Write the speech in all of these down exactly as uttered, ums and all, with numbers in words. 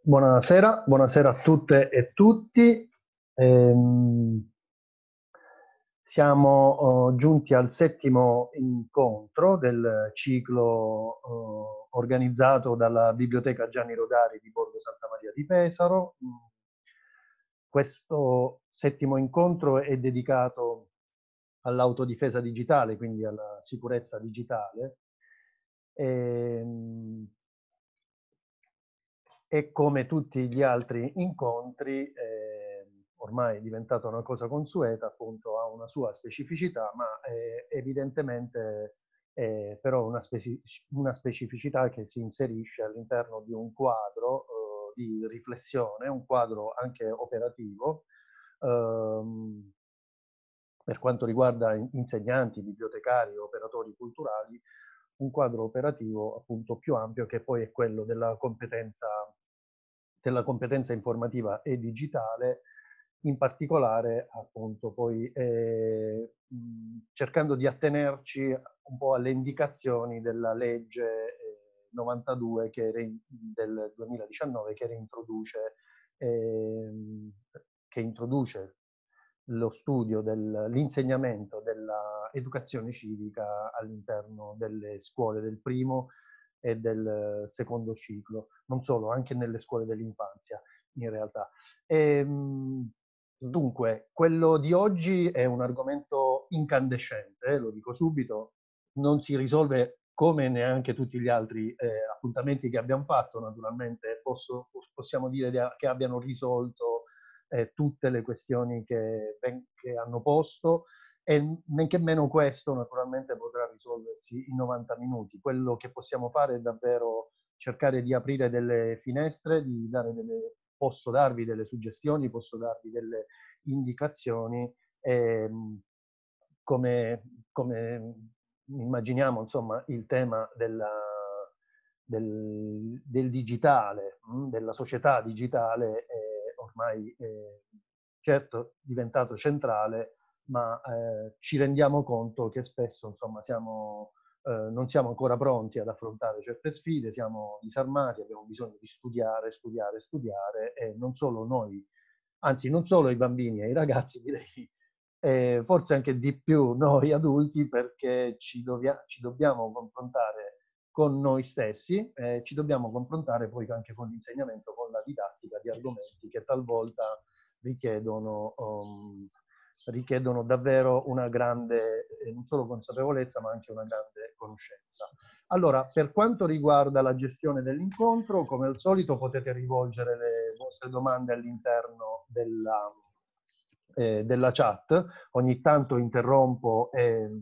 Buonasera, buonasera a tutte e tutti. Ehm, siamo oh, giunti al settimo incontro del ciclo oh, organizzato dalla Biblioteca Gianni Rodari di Borgo Santa Maria di Pesaro. Questo settimo incontro è dedicato all'autodifesa digitale, quindi alla sicurezza digitale. Ehm, E come tutti gli altri incontri, eh, ormai è diventata una cosa consueta, appunto ha una sua specificità, ma è evidentemente è però una, speci una specificità che si inserisce all'interno di un quadro eh, di riflessione, un quadro anche operativo, ehm, per quanto riguarda insegnanti, bibliotecari, operatori culturali, un quadro operativo appunto più ampio che poi è quello della competenza, della competenza informativa e digitale, in particolare appunto poi eh, mh, cercando di attenerci un po' alle indicazioni della legge eh, novantadue che re, del duemiladiciannove che reintroduce, eh, che introduce lo studio dell'insegnamento dell'educazione civica all'interno delle scuole del primo e del secondo ciclo, non solo, anche nelle scuole dell'infanzia in realtà. E, dunque, quello di oggi è un argomento incandescente, eh, lo dico subito, non si risolve come neanche tutti gli altri eh, appuntamenti che abbiamo fatto, naturalmente posso, possiamo dire che abbiano risolto eh, tutte le questioni che, che hanno posto, e men che meno questo naturalmente potrà risolversi in novanta minuti. Quello che possiamo fare è davvero cercare di aprire delle finestre, di dare delle, posso darvi delle suggestioni, posso darvi delle indicazioni, ehm, come, come immaginiamo insomma il tema della, del, del digitale, mh, della società digitale è ormai eh, certo diventato centrale, ma eh, ci rendiamo conto che spesso insomma siamo, eh, non siamo ancora pronti ad affrontare certe sfide, siamo disarmati, abbiamo bisogno di studiare, studiare, studiare, e non solo noi, anzi non solo i bambini e i ragazzi, direi eh, forse anche di più noi adulti, perché ci, dovia ci dobbiamo confrontare con noi stessi, eh, ci dobbiamo confrontare poi anche con l'insegnamento, con la didattica di argomenti che talvolta richiedono, um, richiedono davvero una grande, eh, non solo consapevolezza, ma anche una grande conoscenza. Allora, per quanto riguarda la gestione dell'incontro, come al solito potete rivolgere le vostre domande all'interno della, eh, della chat. Ogni tanto interrompo e,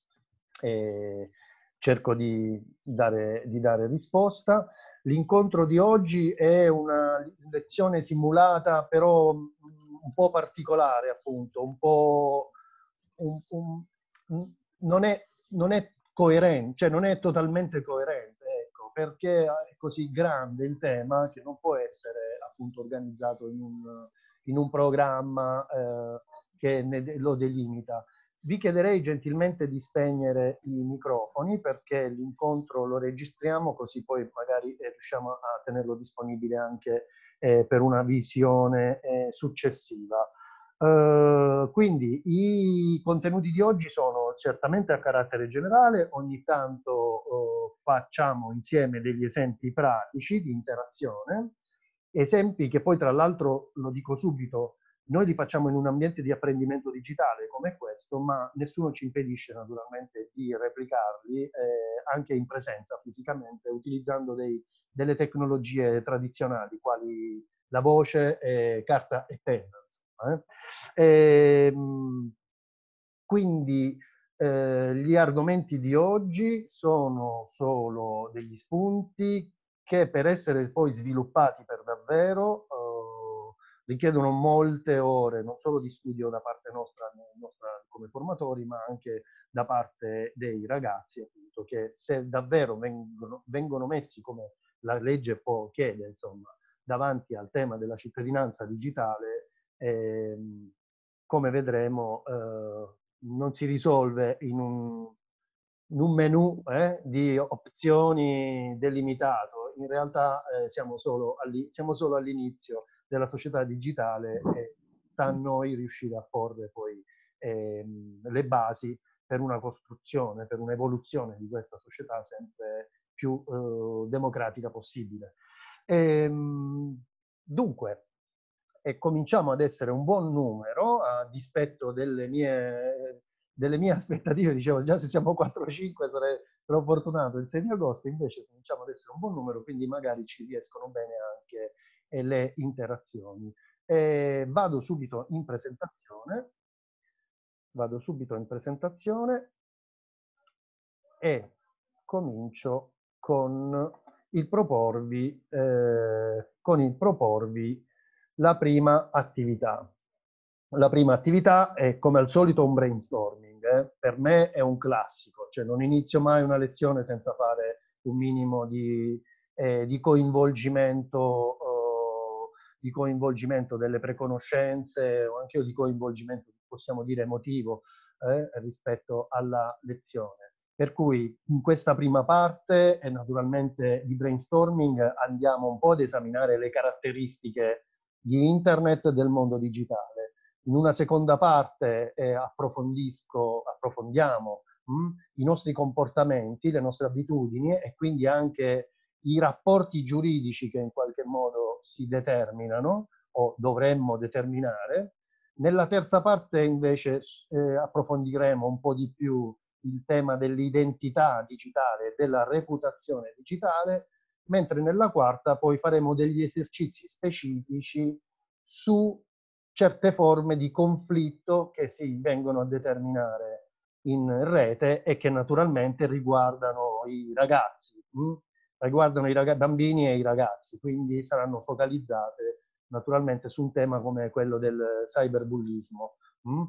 e cerco di dare, di dare risposta. L'incontro di oggi è una lezione simulata, però un po' particolare, appunto, un po' un, un, non, è, non è coerente, cioè non è totalmente coerente, ecco, perché è così grande il tema che non può essere appunto organizzato in un, in un programma eh, che ne, lo delimita. Vi chiederei gentilmente di spegnere i microfoni, perché l'incontro lo registriamo, così poi magari eh, riusciamo a tenerlo disponibile anche eh, per una visione eh, successiva. Uh, quindi i contenuti di oggi sono certamente a carattere generale, ogni tanto uh, facciamo insieme degli esempi pratici di interazione, esempi che poi tra l'altro, lo dico subito, noi li facciamo in un ambiente di apprendimento digitale come questo, ma nessuno ci impedisce naturalmente di replicarli eh, anche in presenza fisicamente, utilizzando dei, delle tecnologie tradizionali quali la voce, eh, carta e penna. Eh. E, quindi eh, gli argomenti di oggi sono solo degli spunti che, per essere poi sviluppati per davvero, eh, richiedono molte ore, non solo di studio da parte nostra, nostra come formatori, ma anche da parte dei ragazzi, appunto, che se davvero vengono, vengono messi, come la legge poi chiede, insomma, davanti al tema della cittadinanza digitale, ehm, come vedremo, eh, non si risolve in un, in un menu eh, di opzioni delimitato. In realtà eh, siamo solo all'inizio della società digitale e sta a noi riuscire a porre poi ehm, le basi per una costruzione, per un'evoluzione di questa società sempre più eh, democratica possibile. Ehm, dunque, e cominciamo ad essere un buon numero, a dispetto delle mie, delle mie aspettative, dicevo già se siamo quattro o cinque sarei sarò fortunato il sei di agosto, invece cominciamo ad essere un buon numero, quindi magari ci riescono bene anche eh, le interazioni. E vado subito in presentazione, vado subito in presentazione e comincio con il proporvi, eh, con il proporvi la prima attività. La prima attività è come al solito un brainstorming, eh? Per me è un classico, cioè non inizio mai una lezione senza fare un minimo di, eh, di coinvolgimento, eh, di coinvolgimento delle preconoscenze o anche di coinvolgimento, possiamo dire, emotivo eh, rispetto alla lezione. Per cui in questa prima parte, e naturalmente di brainstorming, andiamo un po' ad esaminare le caratteristiche di Internet e del mondo digitale. In una seconda parte eh, approfondisco, approfondiamo mh, i nostri comportamenti, le nostre abitudini e quindi anche i rapporti giuridici che in qualche modo si determinano o dovremmo determinare. Nella terza parte invece eh, approfondiremo un po' di più il tema dell'identità digitale e della reputazione digitale, mentre nella quarta poi faremo degli esercizi specifici su certe forme di conflitto che si vengono a determinare in rete e che naturalmente riguardano i ragazzi, mh? riguardano i rag- bambini e i ragazzi, quindi saranno focalizzate naturalmente su un tema come quello del cyberbullismo. Mh?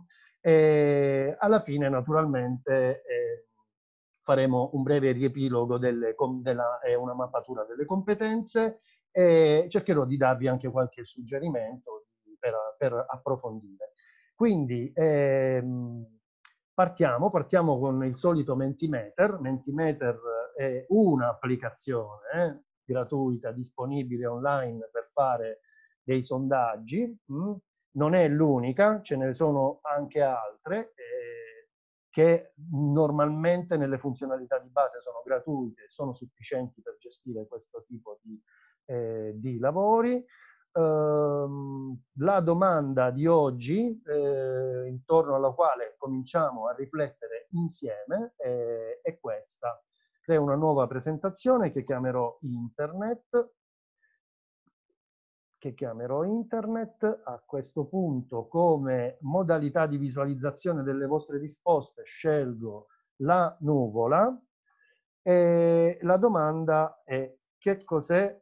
E alla fine naturalmente eh, faremo un breve riepilogo delle, della, e una mappatura delle competenze e cercherò di darvi anche qualche suggerimento per, per approfondire. Quindi ehm, partiamo, partiamo con il solito Mentimeter. Mentimeter è un'applicazione eh, gratuita disponibile online per fare dei sondaggi. Mh? Non è l'unica, ce ne sono anche altre eh, che normalmente nelle funzionalità di base sono gratuite e sono sufficienti per gestire questo tipo di, eh, di lavori. Uh, la domanda di oggi, eh, intorno alla quale cominciamo a riflettere insieme, eh, è questa. Creo una nuova presentazione che chiamerò Internet, che chiamerò Internet. A questo punto, come modalità di visualizzazione delle vostre risposte, scelgo la nuvola e la domanda è: che cos'è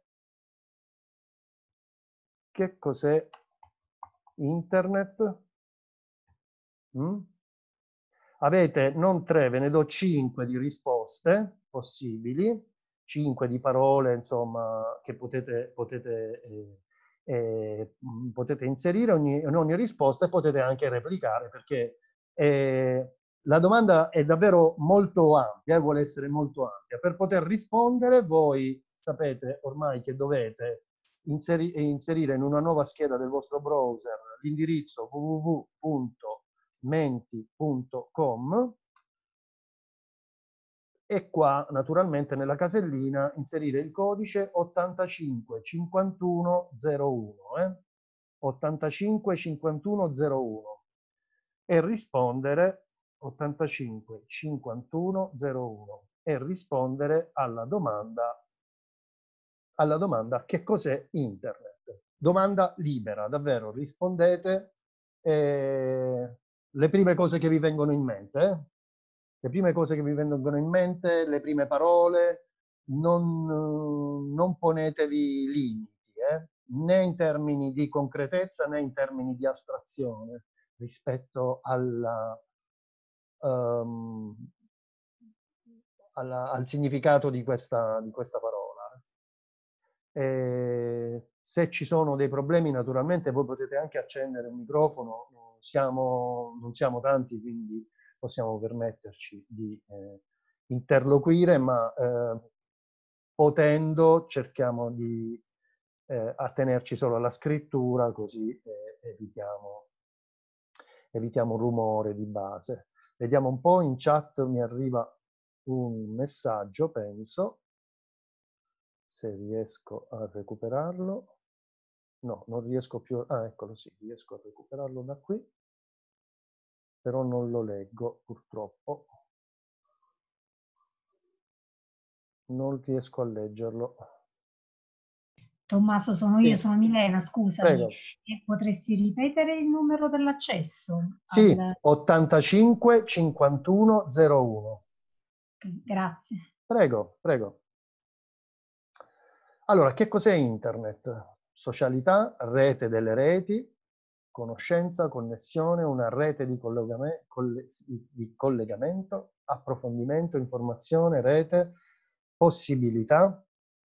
che cos'è Internet? Mm? Avete non tre, ve ne do cinque di risposte possibili, cinque di parole, insomma, che potete, potete, eh, eh, potete inserire ogni, in ogni risposta e potete anche replicare, perché eh, la domanda è davvero molto ampia, eh, vuole essere molto ampia. Per poter rispondere, voi sapete ormai che dovete inseri inserire in una nuova scheda del vostro browser l'indirizzo w w w punto menti punto com e qua naturalmente nella casellina inserire il codice ottantacinque cinquantuno zero uno, eh? ottantacinque cinquantuno zero uno e rispondere ottantacinque cinquantuno zero uno e rispondere alla domanda alla domanda: che cos'è Internet? Domanda libera, davvero, rispondete eh, le prime cose che vi vengono in mente, eh? Le prime cose che vi vengono in mente, le prime parole, non, non ponetevi limiti, eh? Né in termini di concretezza né in termini di astrazione rispetto alla, um, alla, al significato di questa, di questa parola. Eh, se ci sono dei problemi, naturalmente voi potete anche accendere un microfono, siamo, non siamo tanti, quindi possiamo permetterci di, eh, interloquire, ma eh, potendo cerchiamo di eh, attenerci solo alla scrittura, così eh, evitiamo, evitiamo rumore di base. Vediamo un po', in chat mi arriva un messaggio, penso, se riesco a recuperarlo. No, non riesco più, ah eccolo sì, riesco a recuperarlo da qui, però non lo leggo purtroppo. Non riesco a leggerlo. Tommaso, sono io, Sì, sono Milena, scusami. prego. E potresti ripetere il numero dell'accesso? Sì, Al... ottantacinque cinquantuno zero uno. Grazie. Prego, prego. Allora, che cos'è Internet? Socialità, rete delle reti, conoscenza, connessione, una rete di, collegame- colle- di collegamento, approfondimento, informazione, rete, possibilità.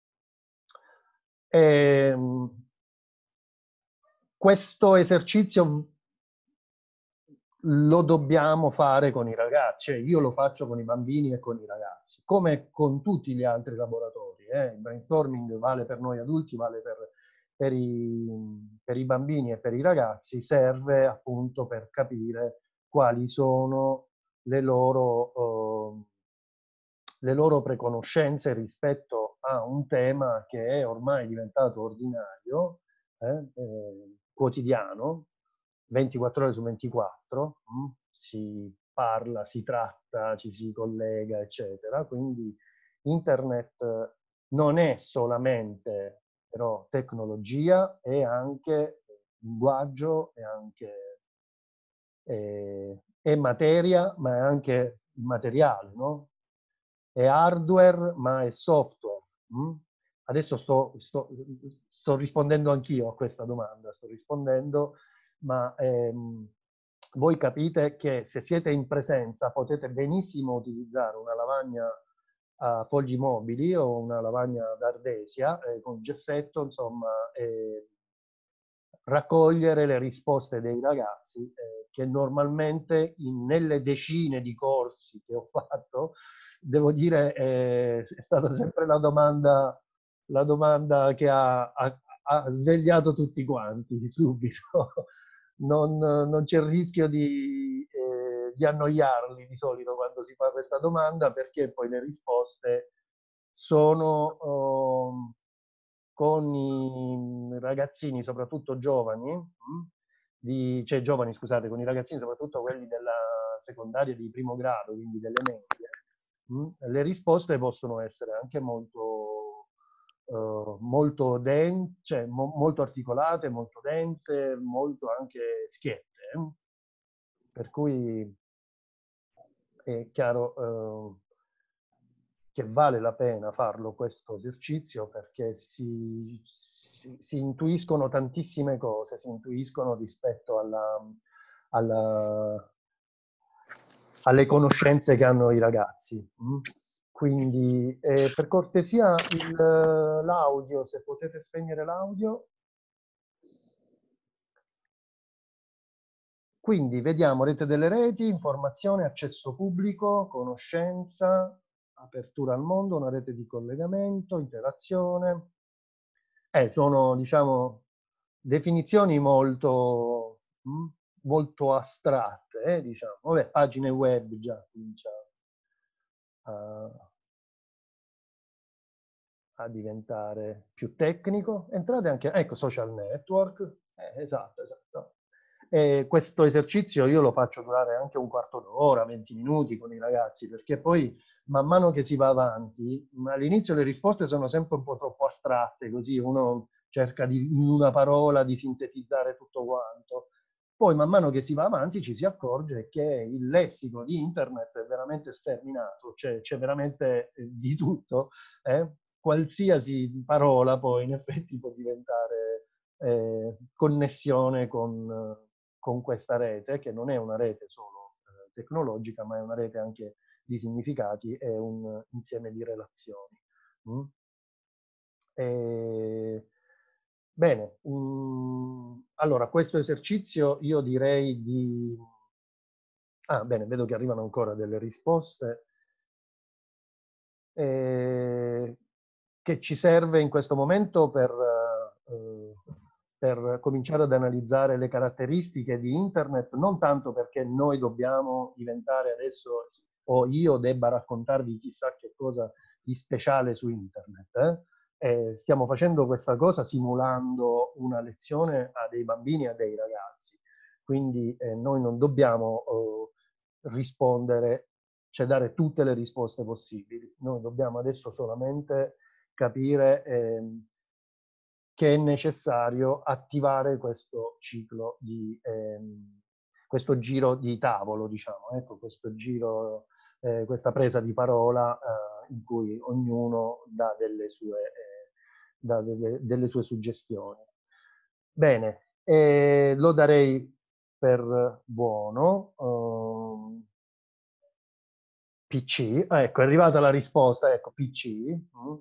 E, questo esercizio lo dobbiamo fare con i ragazzi, cioè io lo faccio con i bambini e con i ragazzi, come con tutti gli altri laboratori. Eh? Il brainstorming vale per noi adulti, vale per, per, i, per i bambini e per i ragazzi, serve appunto per capire quali sono le loro, eh, le loro preconoscenze rispetto a un tema che è ormai diventato ordinario, eh, eh, quotidiano, ventiquattro ore su ventiquattro, mh, si parla, si tratta, ci si collega, eccetera. Quindi internet non è solamente però tecnologia, è anche linguaggio, è anche eh, è materia, ma è anche materiale, no? È hardware, ma è software. Mh? Adesso sto, sto, sto rispondendo anch'io a questa domanda, sto rispondendo, ma ehm, voi capite che se siete in presenza potete benissimo utilizzare una lavagna a fogli mobili o una lavagna d'ardesia eh, con gessetto, insomma, eh, raccogliere le risposte dei ragazzi eh, che normalmente in, nelle decine di corsi che ho fatto, devo dire, eh, è stata sempre la domanda, la domanda che ha, ha, ha svegliato tutti quanti subito. Non, non c'è il rischio di, eh, di annoiarli di solito quando si fa questa domanda, perché poi le risposte sono oh, con i ragazzini, soprattutto giovani, mh, di, cioè giovani, scusate, con i ragazzini, soprattutto quelli della secondaria di primo grado, quindi delle medie, mh, le risposte possono essere anche molto, eh, molto, den- cioè, mo- molto articolate, molto dense, molto anche schiette. eh. Per cui è chiaro eh, che vale la pena farlo questo esercizio perché si, si, si intuiscono tantissime cose, si intuiscono rispetto alla, alla, alle conoscenze che hanno i ragazzi. mm? Quindi eh, per cortesia il- l'audio, se potete spegnere l'audio. Quindi vediamo rete delle reti, informazione, accesso pubblico, conoscenza, apertura al mondo, una rete di collegamento, interazione. Eh, sono, diciamo, definizioni molto, mh, molto astratte, eh, diciamo. Vabbè, pagine web già comincia a, a diventare più tecnico. Entrate anche, ecco, social network. Eh, esatto, esatto. E questo esercizio io lo faccio durare anche un quarto d'ora, venti minuti con i ragazzi, perché poi man mano che si va avanti, all'inizio le risposte sono sempre un po' troppo astratte, così uno cerca di, in una parola di sintetizzare tutto quanto. Poi man mano che si va avanti ci si accorge che il lessico di internet è veramente sterminato, cioè c'è veramente eh, di tutto, eh? Qualsiasi parola poi in effetti può diventare eh, connessione con, con questa rete, che non è una rete solo eh, tecnologica, ma è una rete anche di significati e un insieme di relazioni. Mm? E, bene, um, allora questo esercizio io direi di... Ah, bene, vedo che arrivano ancora delle risposte. eh, che ci serve in questo momento per, eh, per cominciare ad analizzare le caratteristiche di Internet, non tanto perché noi dobbiamo diventare adesso, o io debba raccontarvi chissà che cosa di speciale su Internet. Eh? Eh, stiamo facendo questa cosa simulando una lezione a dei bambini e a dei ragazzi. Quindi eh, noi non dobbiamo eh, rispondere, cioè dare tutte le risposte possibili. Noi dobbiamo adesso solamente capire ehm, che è necessario attivare questo ciclo di ehm, questo giro di tavolo, diciamo, ecco, questo giro, eh, questa presa di parola eh, in cui ognuno dà delle sue, eh, dà delle, delle sue suggestioni. Bene, eh, lo darei per buono. Um, P C, ah, ecco, è arrivata la risposta, ecco, P C. Mm.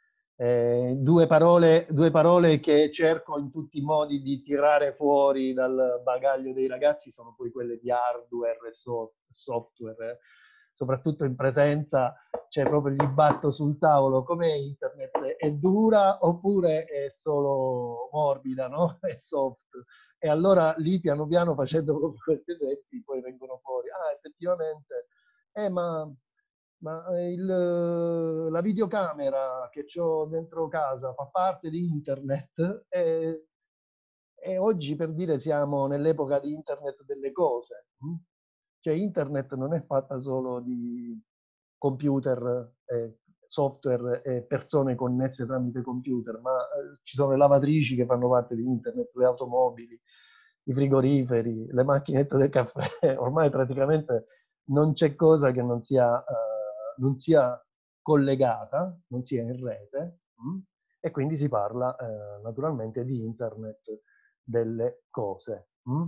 Eh, due parole, due parole che cerco in tutti i modi di tirare fuori dal bagaglio dei ragazzi sono poi quelle di hardware e software. Eh. Soprattutto in presenza, c'è proprio gli batto sul tavolo, com'è internet? È dura oppure è solo morbida, no? È soft. E allora lì piano piano facendo proprio questi esempi poi vengono fuori. Ah, effettivamente, eh, ma ma il, la videocamera che ho dentro casa fa parte di internet e, e oggi per dire siamo nell'epoca di internet delle cose. Hm? Cioè internet non è fatta solo di computer, eh, software e persone connesse tramite computer, ma eh, ci sono le lavatrici che fanno parte di internet, le automobili, i frigoriferi, le macchinette del caffè. Ormai praticamente non c'è cosa che non sia, uh, non sia collegata, non sia in rete, mh? E quindi si parla uh, naturalmente di internet delle cose. Mh?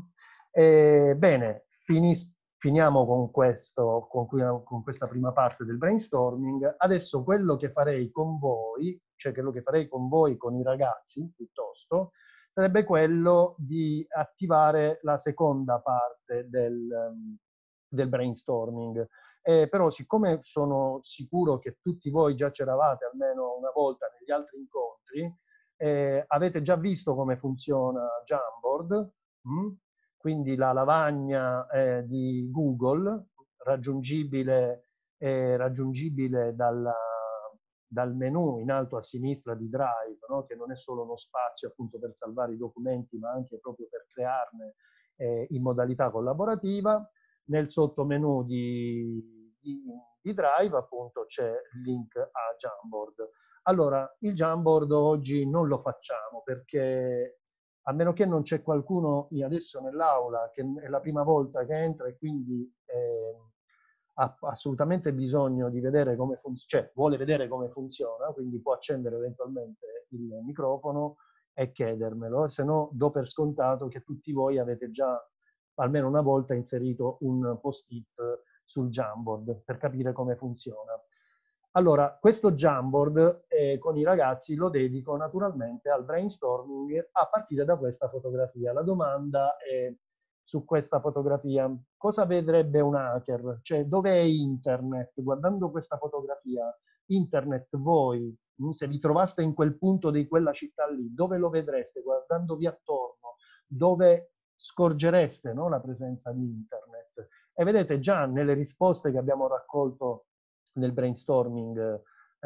E, bene, finis finiamo con, questo, con, con questa prima parte del brainstorming. Adesso quello che farei con voi, cioè quello che farei con voi, con i ragazzi piuttosto, sarebbe quello di attivare la seconda parte del, um, del brainstorming. Eh, però siccome sono sicuro che tutti voi già c'eravate almeno una volta negli altri incontri, eh, avete già visto come funziona Jamboard, mh? Quindi la lavagna eh, di Google, raggiungibile, eh, raggiungibile dalla, dal menu in alto a sinistra di Drive, no? Che non è solo uno spazio appunto per salvare i documenti, ma anche proprio per crearne eh, in modalità collaborativa. Nel sottomenu di, di, di Drive appunto c'è il link a Jamboard. Allora, il Jamboard oggi non lo facciamo perché a meno che non c'è qualcuno adesso nell'aula che è la prima volta che entra e quindi eh, ha assolutamente bisogno di vedere come funziona, cioè vuole vedere come funziona, quindi può accendere eventualmente il microfono e chiedermelo, se no do per scontato che tutti voi avete già almeno una volta inserito un post-it sul Jamboard per capire come funziona. Allora, questo Jamboard eh, con i ragazzi lo dedico naturalmente al brainstorming a partire da questa fotografia. La domanda è su questa fotografia: cosa vedrebbe un hacker? Cioè, dov'è internet? Guardando questa fotografia, internet voi, se vi trovaste in quel punto di quella città lì, dove lo vedreste? Guardandovi attorno, dove scorgereste, no, la presenza di internet? E vedete già nelle risposte che abbiamo raccolto nel brainstorming,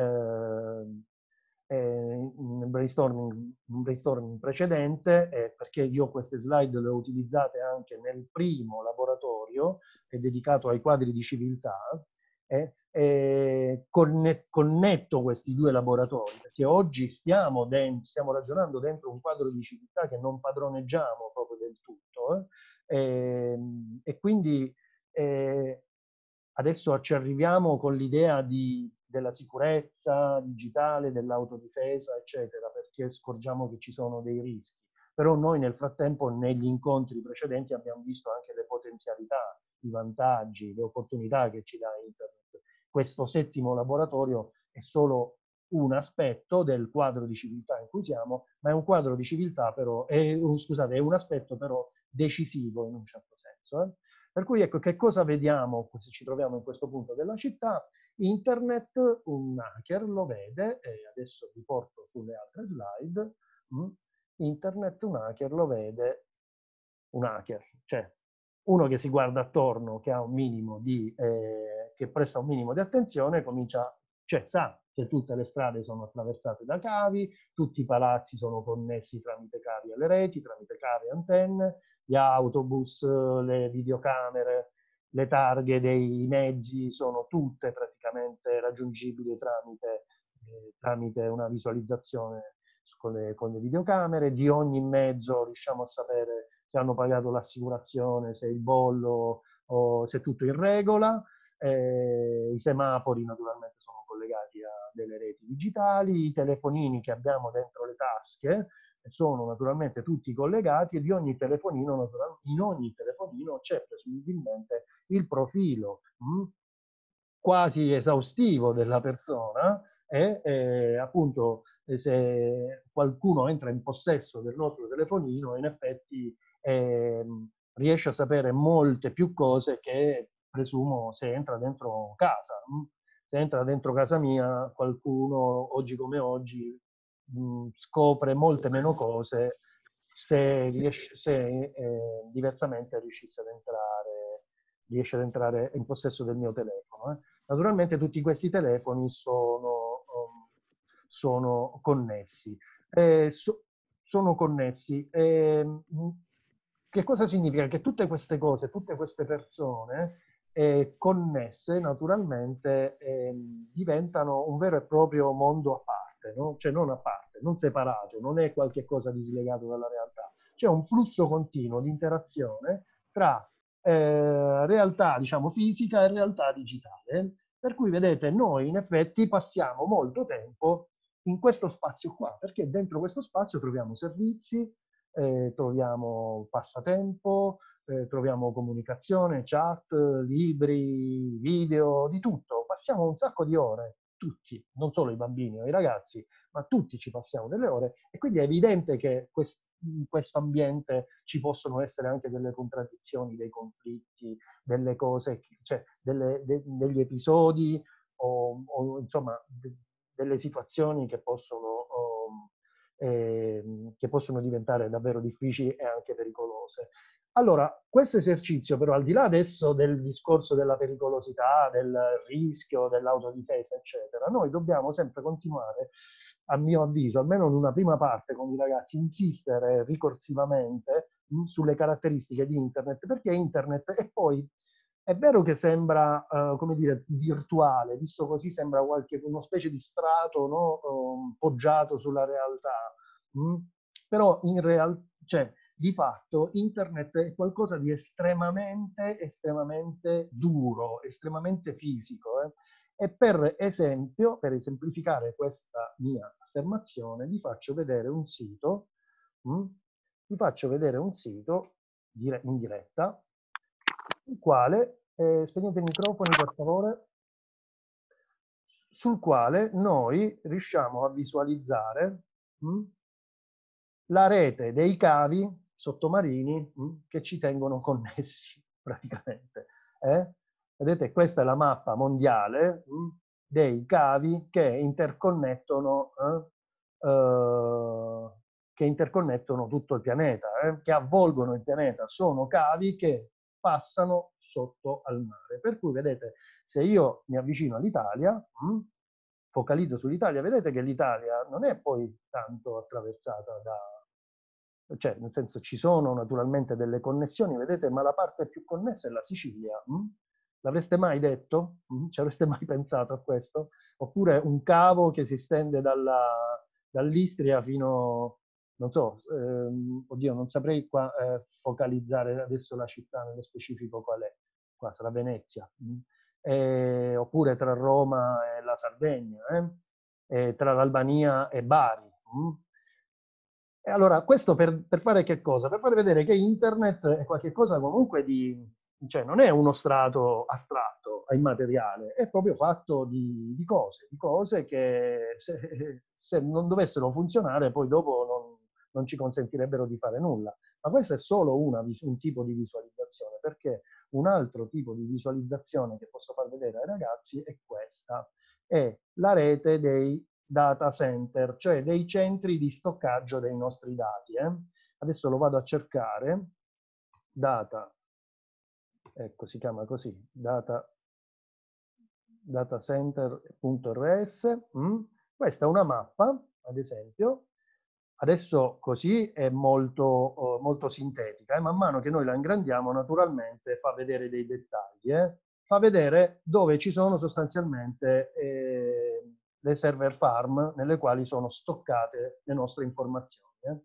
eh, eh, nel brainstorming, un brainstorming precedente, eh, perché io queste slide le ho utilizzate anche nel primo laboratorio, che è dedicato ai quadri di civiltà, eh, eh, conne connetto questi due laboratori, perché oggi stiamo, dentro, stiamo ragionando dentro un quadro di civiltà che non padroneggiamo proprio del tutto, eh, e, e quindi eh, adesso ci arriviamo con l'idea della sicurezza digitale, dell'autodifesa, eccetera, perché scorgiamo che ci sono dei rischi. Però noi nel frattempo, negli incontri precedenti, abbiamo visto anche le potenzialità, i vantaggi, le opportunità che ci dà internet. Questo settimo laboratorio è solo un aspetto del quadro di civiltà in cui siamo, ma è un quadro di civiltà però, è, scusate, è un aspetto però decisivo in un certo senso. Eh? Per cui ecco, che cosa vediamo se ci troviamo in questo punto della città? Internet, un hacker lo vede, e adesso vi porto sulle altre slide, mh? Internet, un hacker lo vede, un hacker, cioè uno che si guarda attorno, che ha un minimo di, eh, che presta un minimo di attenzione, comincia, cioè sa che tutte le strade sono attraversate da cavi, tutti i palazzi sono connessi tramite cavi alle reti, tramite cavi e antenne, gli autobus, le videocamere, le targhe dei mezzi sono tutte praticamente raggiungibili tramite, eh, tramite una visualizzazione con le, con le videocamere. Di ogni mezzo riusciamo a sapere se hanno pagato l'assicurazione, se il bollo o se è tutto in regola. Eh, I semafori naturalmente sono collegati a delle reti digitali, i telefonini che abbiamo dentro le tasche sono naturalmente tutti collegati, e di ogni telefonino, in ogni telefonino c'è presumibilmente il profilo mh, quasi esaustivo della persona, e eh, appunto eh, se qualcuno entra in possesso del nostro telefonino, in effetti eh, riesce a sapere molte più cose che, presumo, se entra dentro casa. Mh? Se entra dentro casa mia, qualcuno oggi come oggi mh, scopre molte meno cose se, riesce, se eh, diversamente riuscisse ad entrare, riesce ad entrare in possesso del mio telefono. Eh. Naturalmente tutti questi telefoni sono, um, sono connessi. Eh, so, sono connessi. Eh, che cosa significa? Che tutte queste cose, tutte queste persone eh, connesse, naturalmente eh, diventano un vero e proprio mondo a parte, no? Cioè non a parte, non separato, non è qualche cosa di slegato dalla realtà. C'è un flusso continuo di interazione tra eh, realtà, diciamo, fisica e realtà digitale, per cui vedete, noi in effetti passiamo molto tempo in questo spazio qua, perché dentro questo spazio troviamo servizi, eh, troviamo passatempo, eh, troviamo comunicazione, chat, libri, video, di tutto. Passiamo un sacco di ore, tutti, non solo i bambini o i ragazzi, ma tutti ci passiamo delle ore, e quindi è evidente che quest- in questo ambiente ci possono essere anche delle contraddizioni, dei conflitti, delle cose, cioè delle, de, degli episodi o, o insomma de, delle situazioni che possono, oh, eh, che possono diventare davvero difficili e anche pericolose. Allora, questo esercizio però, al di là adesso del discorso della pericolosità, del rischio, dell'autodifesa, eccetera, noi dobbiamo sempre continuare, a mio avviso, almeno in una prima parte con i ragazzi, insistere ricorsivamente mh, sulle caratteristiche di Internet, perché Internet è poi, è vero che sembra, uh, come dire, virtuale, visto così sembra qualche, una specie di strato, no? um, poggiato sulla realtà, mh? Però in realtà, cioè, di fatto Internet è qualcosa di estremamente, estremamente duro, estremamente fisico. Eh? E per esempio, per esemplificare questa mia affermazione, vi faccio vedere un sito, mh? vi faccio vedere un sito in diretta, sul quale, eh, spegnete i microfoni per favore, sul quale noi riusciamo a visualizzare mh? la rete dei cavi sottomarini mh, che ci tengono connessi praticamente. Eh? Vedete, questa è la mappa mondiale mh, dei cavi che interconnettono, eh, eh, che interconnettono tutto il pianeta, eh, che avvolgono il pianeta. Sono cavi che passano sotto al mare. Per cui, vedete, se io mi avvicino all'Italia, mh, focalizzo sull'Italia, vedete che l'Italia non è poi tanto attraversata da, cioè nel senso ci sono naturalmente delle connessioni, vedete, ma la parte più connessa è la Sicilia. Hm? L'avreste mai detto? Hm? Ci avreste mai pensato a questo? Oppure un cavo che si stende dalla, dall'Istria fino, non so, ehm, oddio, non saprei qua eh, focalizzare adesso la città nello specifico qual è, qua sarà Venezia. Hm? Eh, oppure tra Roma e la Sardegna, eh? Eh, tra l'Albania e Bari. Hm? E allora, questo per, per fare che cosa? Per fare vedere che Internet è qualcosa comunque di, cioè non è uno strato astratto, immateriale, è proprio fatto di, di cose, di cose che se, se non dovessero funzionare poi dopo non, non ci consentirebbero di fare nulla. Ma questo è solo una, un tipo di visualizzazione, perché un altro tipo di visualizzazione che posso far vedere ai ragazzi è questa, è la rete dei data center, cioè dei centri di stoccaggio dei nostri dati. Eh? Adesso lo vado a cercare, data, ecco si chiama così, data, datacenter.rs. Mm? Questa è una mappa, ad esempio. Adesso così è molto, oh, molto sintetica e man mano che noi la ingrandiamo naturalmente fa vedere dei dettagli, eh? Fa vedere dove ci sono sostanzialmente eh, le server farm nelle quali sono stoccate le nostre informazioni. Eh?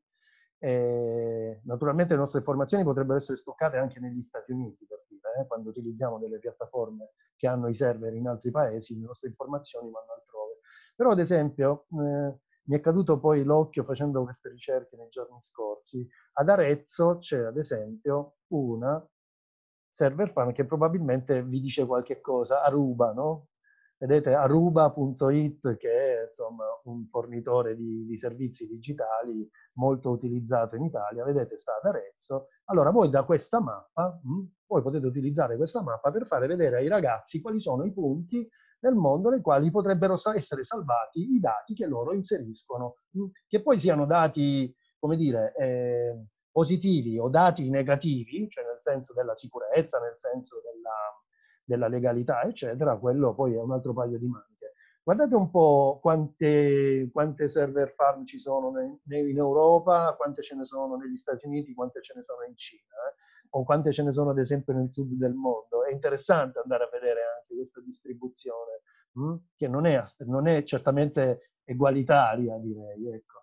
E, naturalmente le nostre informazioni potrebbero essere stoccate anche negli Stati Uniti, per dire, eh? Quando utilizziamo delle piattaforme che hanno i server in altri paesi, le nostre informazioni vanno altrove. Però ad esempio eh, mi è caduto poi l'occhio facendo queste ricerche nei giorni scorsi. Ad Arezzo c'è ad esempio una server farm che probabilmente vi dice qualche cosa, Aruba, no? Vedete aruba punto it, che è insomma un fornitore di, di servizi digitali molto utilizzato in Italia, vedete sta ad Arezzo. Allora voi da questa mappa, mh, voi potete utilizzare questa mappa per fare vedere ai ragazzi quali sono i punti nel mondo nei quali potrebbero essere salvati i dati che loro inseriscono, mh, che poi siano dati, come dire, eh, positivi o dati negativi, cioè nel senso della sicurezza, nel senso della, della legalità, eccetera, quello poi è un altro paio di maniche. Guardate un po' quante, quante server farm ci sono in Europa, quante ce ne sono negli Stati Uniti, quante ce ne sono in Cina, eh? O quante ce ne sono ad esempio nel sud del mondo. È interessante andare a vedere anche questa distribuzione, mh? Che non è, non è certamente egualitaria, direi. Ecco.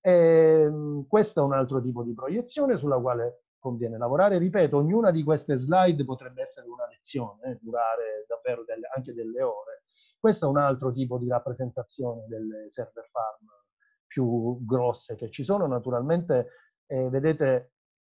E, questo è un altro tipo di proiezione sulla quale conviene lavorare. Ripeto, ognuna di queste slide potrebbe essere una lezione, eh, durare davvero delle, anche delle ore. Questo è un altro tipo di rappresentazione delle server farm più grosse che ci sono. Naturalmente, eh, vedete,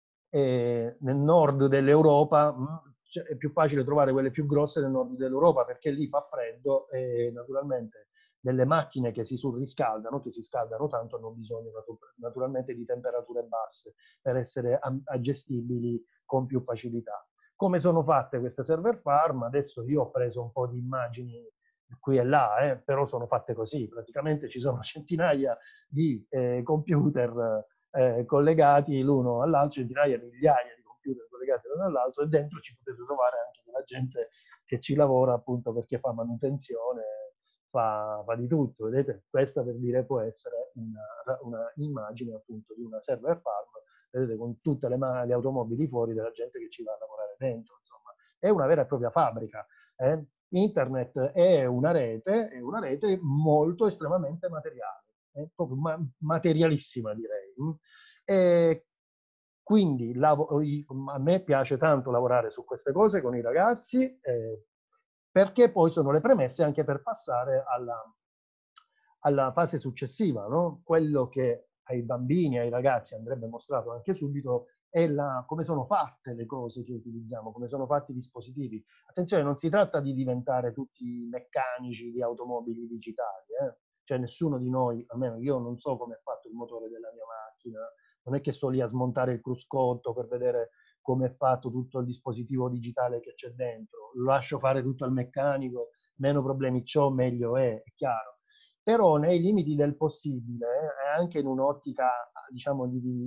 eh, nel nord dell'Europa è più facile trovare quelle più grosse nel nord dell'Europa perché lì fa freddo e naturalmente delle macchine che si surriscaldano, che si scaldano tanto, hanno bisogno naturalmente di temperature basse per essere gestibili con più facilità. Come sono fatte queste server farm? Adesso io ho preso un po' di immagini qui e là, eh, però sono fatte così. Praticamente ci sono centinaia di eh, computer eh, collegati l'uno all'altro, centinaia, migliaia di computer collegati l'uno all'altro, e dentro ci potete trovare anche della gente che ci lavora appunto perché fa manutenzione, fa, fa di tutto. Vedete, questa per dire può essere una, una immagine appunto di una server farm, vedete, con tutte le, le automobili fuori della gente che ci va a lavorare dentro, insomma. È una vera e propria fabbrica. Eh? Internet è una rete, è una rete molto estremamente materiale, è proprio ma materialissima, direi. E quindi a me piace tanto lavorare su queste cose con i ragazzi, eh, perché poi sono le premesse anche per passare alla, alla fase successiva, no? Quello che ai bambini, ai ragazzi andrebbe mostrato anche subito è la, come sono fatte le cose che utilizziamo, come sono fatti i dispositivi. Attenzione, non si tratta di diventare tutti meccanici di automobili digitali, eh? Cioè nessuno di noi, almeno io non so come è fatto il motore della mia macchina, non è che sto lì a smontare il cruscotto per vedere come è fatto tutto il dispositivo digitale che c'è dentro, lo lascio fare tutto al meccanico, meno problemi c'ho, meglio è, è chiaro. Però nei limiti del possibile, eh, anche in un'ottica, diciamo, di,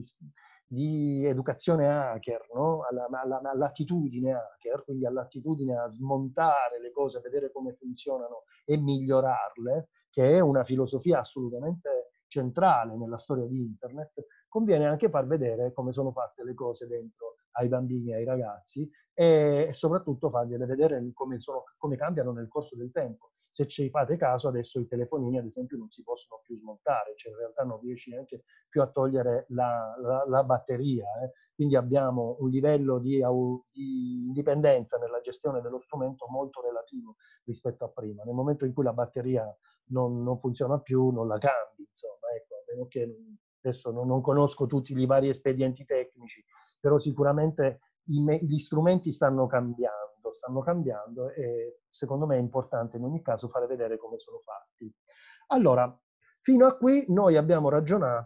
di educazione hacker, no? Alla, alla, all'attitudine hacker, quindi all'attitudine a smontare le cose, vedere come funzionano e migliorarle, che è una filosofia assolutamente centrale nella storia di Internet, conviene anche far vedere come sono fatte le cose dentro ai bambini e ai ragazzi e soprattutto fargliele vedere come, sono, come cambiano nel corso del tempo. Se ci fate caso, adesso i telefonini, ad esempio, non si possono più smontare, cioè in realtà non riesci neanche più a togliere la, la, la batteria. Eh. Quindi abbiamo un livello di, di indipendenza nella gestione dello strumento molto relativo rispetto a prima. Nel momento in cui la batteria non, non funziona più, non la cambi, insomma, ecco, a meno che adesso non, non conosco tutti i vari espedienti tecnici, però sicuramente i, gli strumenti stanno cambiando, stanno cambiando e secondo me è importante in ogni caso fare vedere come sono fatti. Allora, fino a qui noi abbiamo ragionato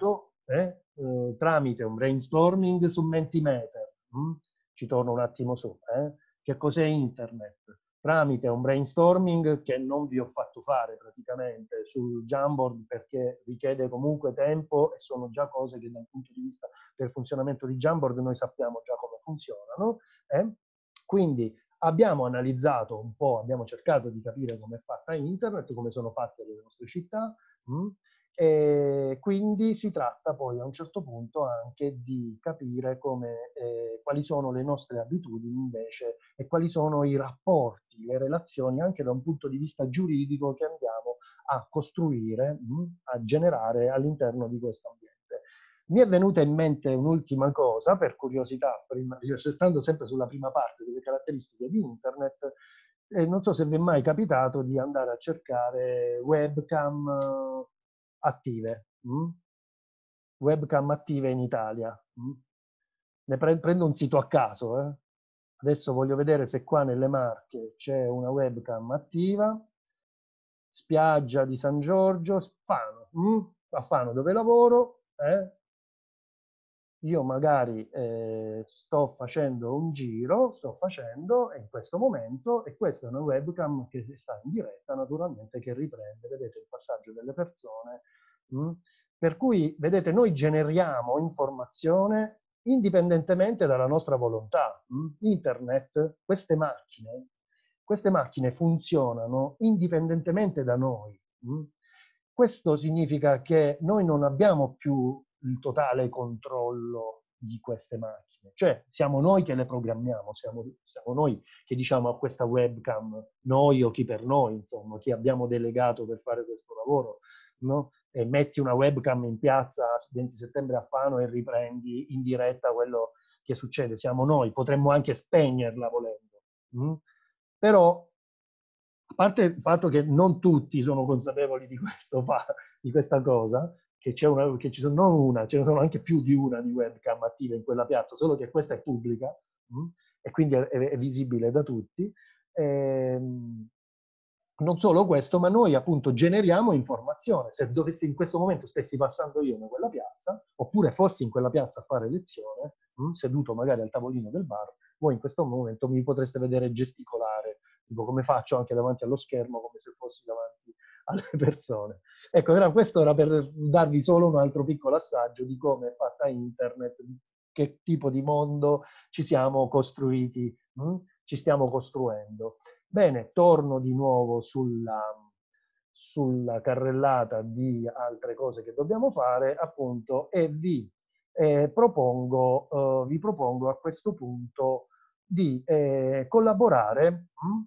eh, eh, tramite un brainstorming su Mentimeter. Mm? Ci torno un attimo su. Eh? Che cos'è internet? Tramite un brainstorming che non vi ho fatto fare praticamente sul Jamboard, perché richiede comunque tempo e sono già cose che dal punto di vista del funzionamento di Jamboard noi sappiamo già come funzionano. Eh? Quindi abbiamo analizzato un po', abbiamo cercato di capire come è fatta internet, come sono fatte le nostre città, mh? E quindi si tratta poi a un certo punto anche di capire come, eh, quali sono le nostre abitudini invece e quali sono i rapporti, le relazioni anche da un punto di vista giuridico che andiamo a costruire, mh? a generare all'interno di questo ambiente. Mi è venuta in mente un'ultima cosa, per curiosità, prima, stando sempre sulla prima parte delle caratteristiche di internet, e non so se vi è mai capitato di andare a cercare webcam eh, attive, mh? webcam attive in Italia. Mh? Ne pre prendo un sito a caso, eh? Adesso voglio vedere se qua nelle Marche c'è una webcam attiva. Spiaggia di San Giorgio, Fano, mh? a Fano dove lavoro, eh? Io magari eh, sto facendo un giro, sto facendo in questo momento, e questa è una webcam che sta in diretta naturalmente, che riprende, vedete, il passaggio delle persone. Mh? Per cui, vedete, noi generiamo informazione indipendentemente dalla nostra volontà. Mh? Internet, queste macchine, queste macchine funzionano indipendentemente da noi. Mh? Questo significa che noi non abbiamo più il totale controllo di queste macchine, cioè siamo noi che le programmiamo, siamo, siamo noi che diciamo a questa webcam, noi o chi per noi, insomma, chi abbiamo delegato per fare questo lavoro, no? E metti una webcam in piazza venti settembre a Fano e riprendi in diretta quello che succede, siamo noi, potremmo anche spegnerla volendo. Mm? Però, a parte il fatto che non tutti sono consapevoli di, questo, di questa cosa, che, c'è una, che ci sono non una, ce ne sono anche più di una di webcam attive in quella piazza, solo che questa è pubblica mh? E quindi è, è visibile da tutti. Ehm, non solo questo, ma noi appunto generiamo informazione. Se dovessi in questo momento stessi passando io in quella piazza, oppure fossi in quella piazza a fare lezione, mh? seduto magari al tavolino del bar, voi in questo momento mi potreste vedere gesticolare, tipo come faccio anche davanti allo schermo, come se fossi davanti alle persone. Ecco, era, questo era per darvi solo un altro piccolo assaggio di come è fatta internet, di che tipo di mondo ci siamo costruiti, mh? ci stiamo costruendo. Bene, torno di nuovo sulla, sulla carrellata di altre cose che dobbiamo fare, appunto, e vi eh, propongo, eh, vi propongo a questo punto di eh, collaborare mh,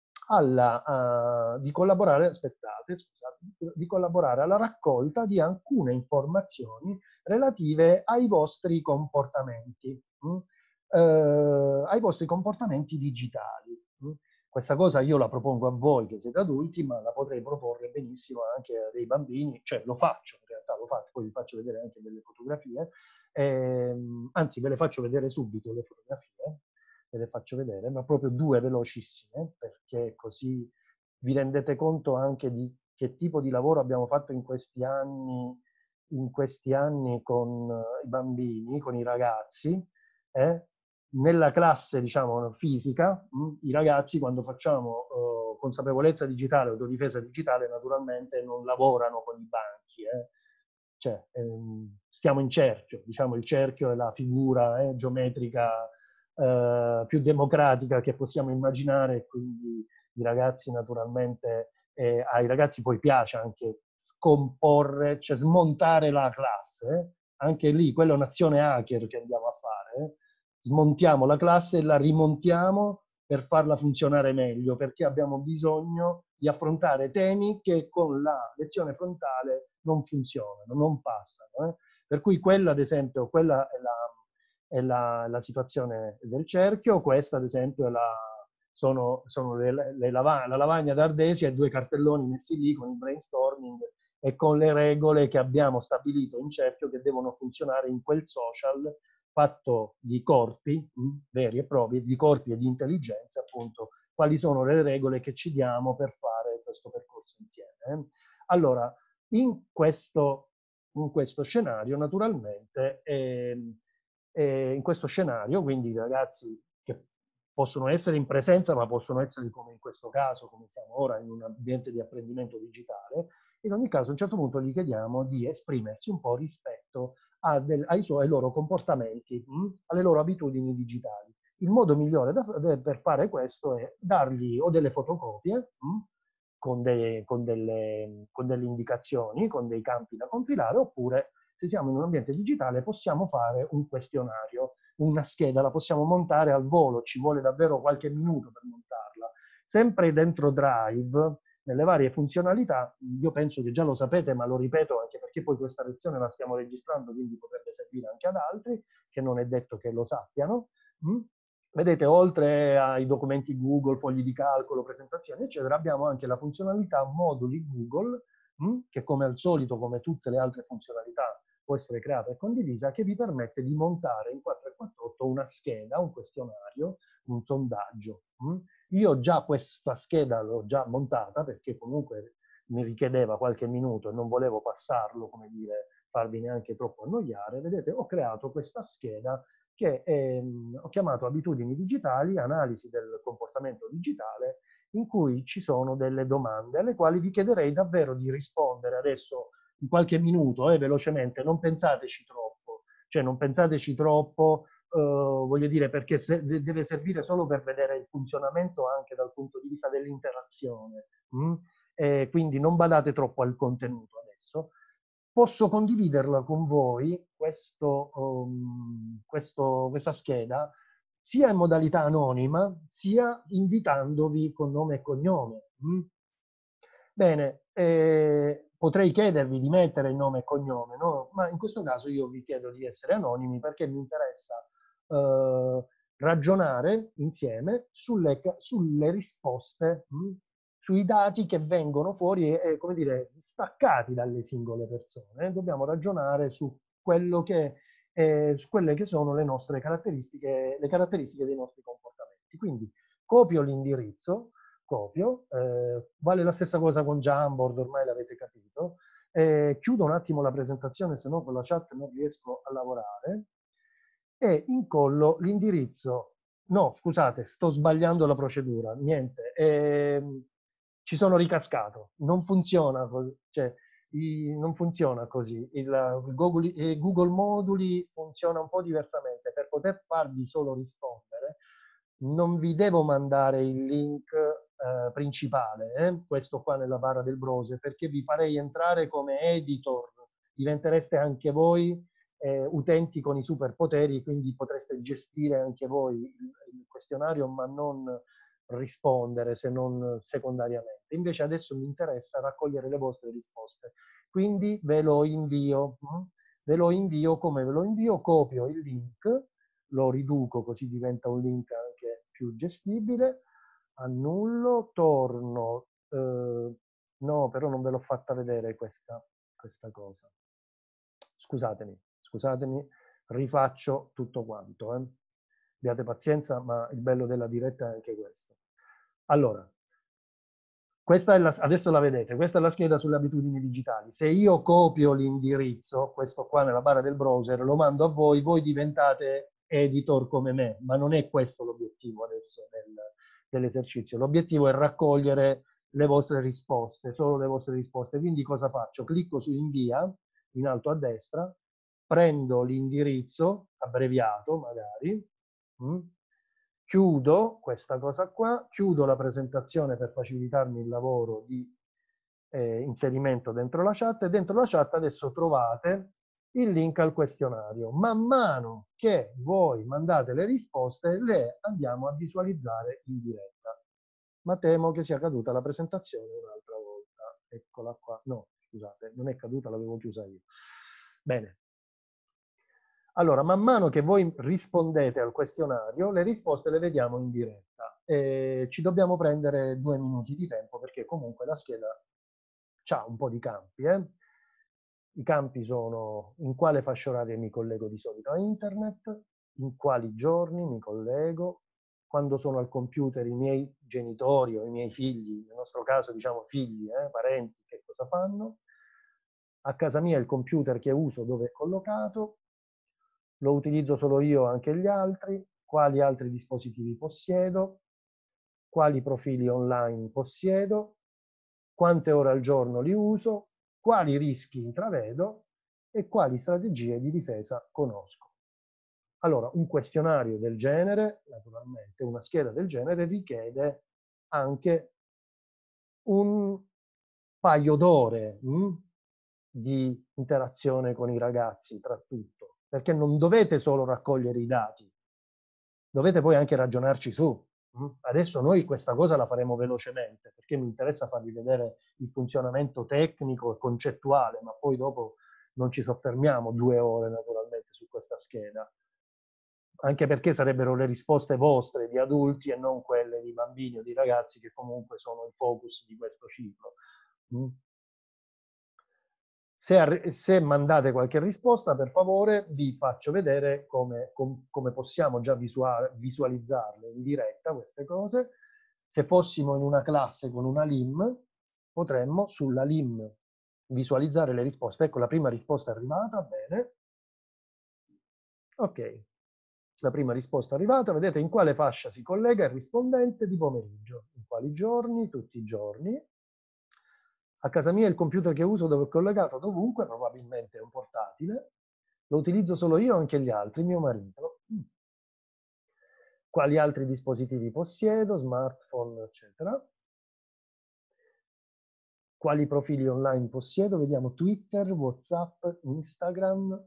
alla, uh, di collaborare, aspettate, scusate, di collaborare alla raccolta di alcune informazioni relative ai vostri comportamenti, mh? Eh, ai vostri comportamenti digitali. Mh? Questa cosa io la propongo a voi che siete adulti, ma la potrei proporre benissimo anche a dei bambini, cioè lo faccio, in realtà lo faccio, poi vi faccio vedere anche delle fotografie, ehm, anzi ve le faccio vedere subito le fotografie, ve le faccio vedere, ma proprio due velocissime, perché così vi rendete conto anche di che tipo di lavoro abbiamo fatto in questi anni, in questi anni con i bambini, con i ragazzi, eh? Nella classe, diciamo, fisica, mh, i ragazzi quando facciamo uh, consapevolezza digitale, autodifesa digitale, naturalmente non lavorano con i banchi, eh? Cioè, ehm, stiamo in cerchio, diciamo il cerchio è la figura eh, geometrica eh, più democratica che possiamo immaginare, e quindi i ragazzi naturalmente, eh, ai ragazzi poi piace anche scomporre, cioè smontare la classe, eh? Anche lì, quella è un'azione hacker che andiamo a fare, eh? Smontiamo la classe e la rimontiamo per farla funzionare meglio, perché abbiamo bisogno di affrontare temi che con la lezione frontale non funzionano, non passano. Eh? Per cui quella, ad esempio, quella è la, è la, la situazione del cerchio, questa, ad esempio, è la, sono, sono le, le lava, la lavagna d'Ardesi e due cartelloni messi lì con il brainstorming e con le regole che abbiamo stabilito in cerchio che devono funzionare in quel social fatto di corpi mh, veri e propri, di corpi e di intelligenza, appunto, quali sono le regole che ci diamo per fare questo percorso insieme. Eh? Allora, in questo, in questo scenario, naturalmente, ehm, eh, in questo scenario, quindi i ragazzi che possono essere in presenza, ma possono essere, come in questo caso, come siamo ora, in un ambiente di apprendimento digitale, in ogni caso a un certo punto gli chiediamo di esprimersi un po' rispetto a del, ai, suoi, ai loro comportamenti, mh, alle loro abitudini digitali. Il modo migliore da, de, per fare questo è dargli o delle fotocopie, mh, con, de, con, delle, con delle indicazioni, con dei campi da compilare, oppure se siamo in un ambiente digitale possiamo fare un questionario, una scheda, la possiamo montare al volo, ci vuole davvero qualche minuto per montarla. Sempre dentro Drive, nelle varie funzionalità, io penso che già lo sapete, ma lo ripeto anche perché poi questa lezione la stiamo registrando, quindi potrebbe servire anche ad altri, che non è detto che lo sappiano. Mm? Vedete, oltre ai documenti Google, fogli di calcolo, presentazioni, eccetera, abbiamo anche la funzionalità moduli Google, mh, che come al solito, come tutte le altre funzionalità, può essere creata e condivisa, che vi permette di montare in quattro e quarantotto una scheda, un questionario, un sondaggio. Mh. Io già questa scheda l'ho già montata, perché comunque mi richiedeva qualche minuto e non volevo passarlo, come dire, farvi neanche troppo annoiare. Vedete, ho creato questa scheda che ehm, ho chiamato abitudini digitali, analisi del comportamento digitale, in cui ci sono delle domande alle quali vi chiederei davvero di rispondere adesso in qualche minuto, eh, velocemente, non pensateci troppo, cioè non pensateci troppo, eh, voglio dire, perché se, deve servire solo per vedere il funzionamento anche dal punto di vista dell'interazione, mm? E quindi non badate troppo al contenuto adesso. Posso condividerla con voi, questo, um, questo, questa scheda, sia in modalità anonima, sia invitandovi con nome e cognome. Mm? Bene, eh, potrei chiedervi di mettere il nome e cognome, no? Ma in questo caso io vi chiedo di essere anonimi perché mi interessa eh, ragionare insieme sulle, sulle risposte, mh? Sui dati che vengono fuori e, come dire, staccati dalle singole persone. Dobbiamo ragionare su quello che, eh, su quelle che sono le nostre caratteristiche, le caratteristiche dei nostri comportamenti. Quindi copio l'indirizzo, copio, eh, vale la stessa cosa con Jamboard, ormai l'avete capito. Eh, chiudo un attimo la presentazione, se no con la chat non riesco a lavorare, e incollo l'indirizzo. No, scusate, sto sbagliando la procedura, niente, eh, ci sono ricascato, non funziona così, cioè, i, non funziona così. Il, il Google, eh, Google Moduli funziona un po' diversamente. Per poter farvi solo rispondere, non vi devo mandare il link eh, principale, eh, questo qua nella barra del browser, perché vi farei entrare come editor, diventereste anche voi eh, utenti con i superpoteri, quindi potreste gestire anche voi il, il questionario, ma non rispondere se non secondariamente. Invece adesso mi interessa raccogliere le vostre risposte, quindi ve lo invio. Hm? Ve lo invio, come ve lo invio? Copio il link, lo riduco così diventa un link anche più gestibile, annullo, torno, eh, no, però non ve l'ho fatta vedere questa, questa cosa. Scusatemi, scusatemi, rifaccio tutto quanto. Eh. Abbiate pazienza, ma il bello della diretta è anche questo. Allora, questa è la, adesso la vedete, questa è la scheda sulle abitudini digitali. Se io copio l'indirizzo, questo qua nella barra del browser, lo mando a voi, voi diventate editor come me, ma non è questo l'obiettivo adesso del, dell'esercizio. L'obiettivo è raccogliere le vostre risposte, solo le vostre risposte. Quindi cosa faccio? Clicco su invia, in alto a destra, prendo l'indirizzo, abbreviato magari, mh? Chiudo questa cosa qua, chiudo la presentazione per facilitarmi il lavoro di eh, inserimento dentro la chat, e dentro la chat adesso trovate il link al questionario. Man mano che voi mandate le risposte, le andiamo a visualizzare in diretta. Ma temo che sia caduta la presentazione un'altra volta. Eccola qua. No, scusate, non è caduta, l'avevo chiusa io. Bene. Allora, man mano che voi rispondete al questionario, le risposte le vediamo in diretta. E ci dobbiamo prendere due minuti di tempo perché comunque la scheda ha un po' di campi. Eh? I campi sono in quale fascia oraria mi collego di solito a internet, in quali giorni mi collego, quando sono al computer i miei genitori o i miei figli, nel nostro caso diciamo figli, eh, parenti, che cosa fanno, A casa mia il computer che uso dove è collocato, lo utilizzo solo io o anche gli altri, quali altri dispositivi possiedo, quali profili online possiedo, quante ore al giorno li uso, quali rischi intravedo e quali strategie di difesa conosco. Allora, un questionario del genere, naturalmente, una scheda del genere richiede anche un paio d'ore mh, di interazione con i ragazzi, tra tutto, perché non dovete solo raccogliere i dati, dovete poi anche ragionarci su. mh. Adesso noi questa cosa la faremo velocemente, perché mi interessa farvi vedere il funzionamento tecnico e concettuale, ma poi dopo non ci soffermiamo due ore naturalmente su questa scheda, anche perché sarebbero le risposte vostre di adulti e non quelle di bambini o di ragazzi che comunque sono il focus di questo ciclo. Mm. Se, se mandate qualche risposta, per favore, vi faccio vedere come, com, come possiamo già visual, visualizzarle in diretta queste cose. Se fossimo in una classe con una L I M, potremmo sulla L I M visualizzare le risposte. Ecco, la prima risposta è arrivata, bene. Ok, la prima risposta è arrivata. Vedete in quale fascia si collega il rispondente di pomeriggio. In quali giorni? Tutti i giorni. A casa mia il computer che uso dove è collegato dovunque, probabilmente è un portatile. Lo utilizzo solo io o anche gli altri, mio marito. Mm. Quali altri dispositivi possiedo? Smartphone, eccetera. Quali profili online possiedo? Vediamo Twitter, WhatsApp, Instagram.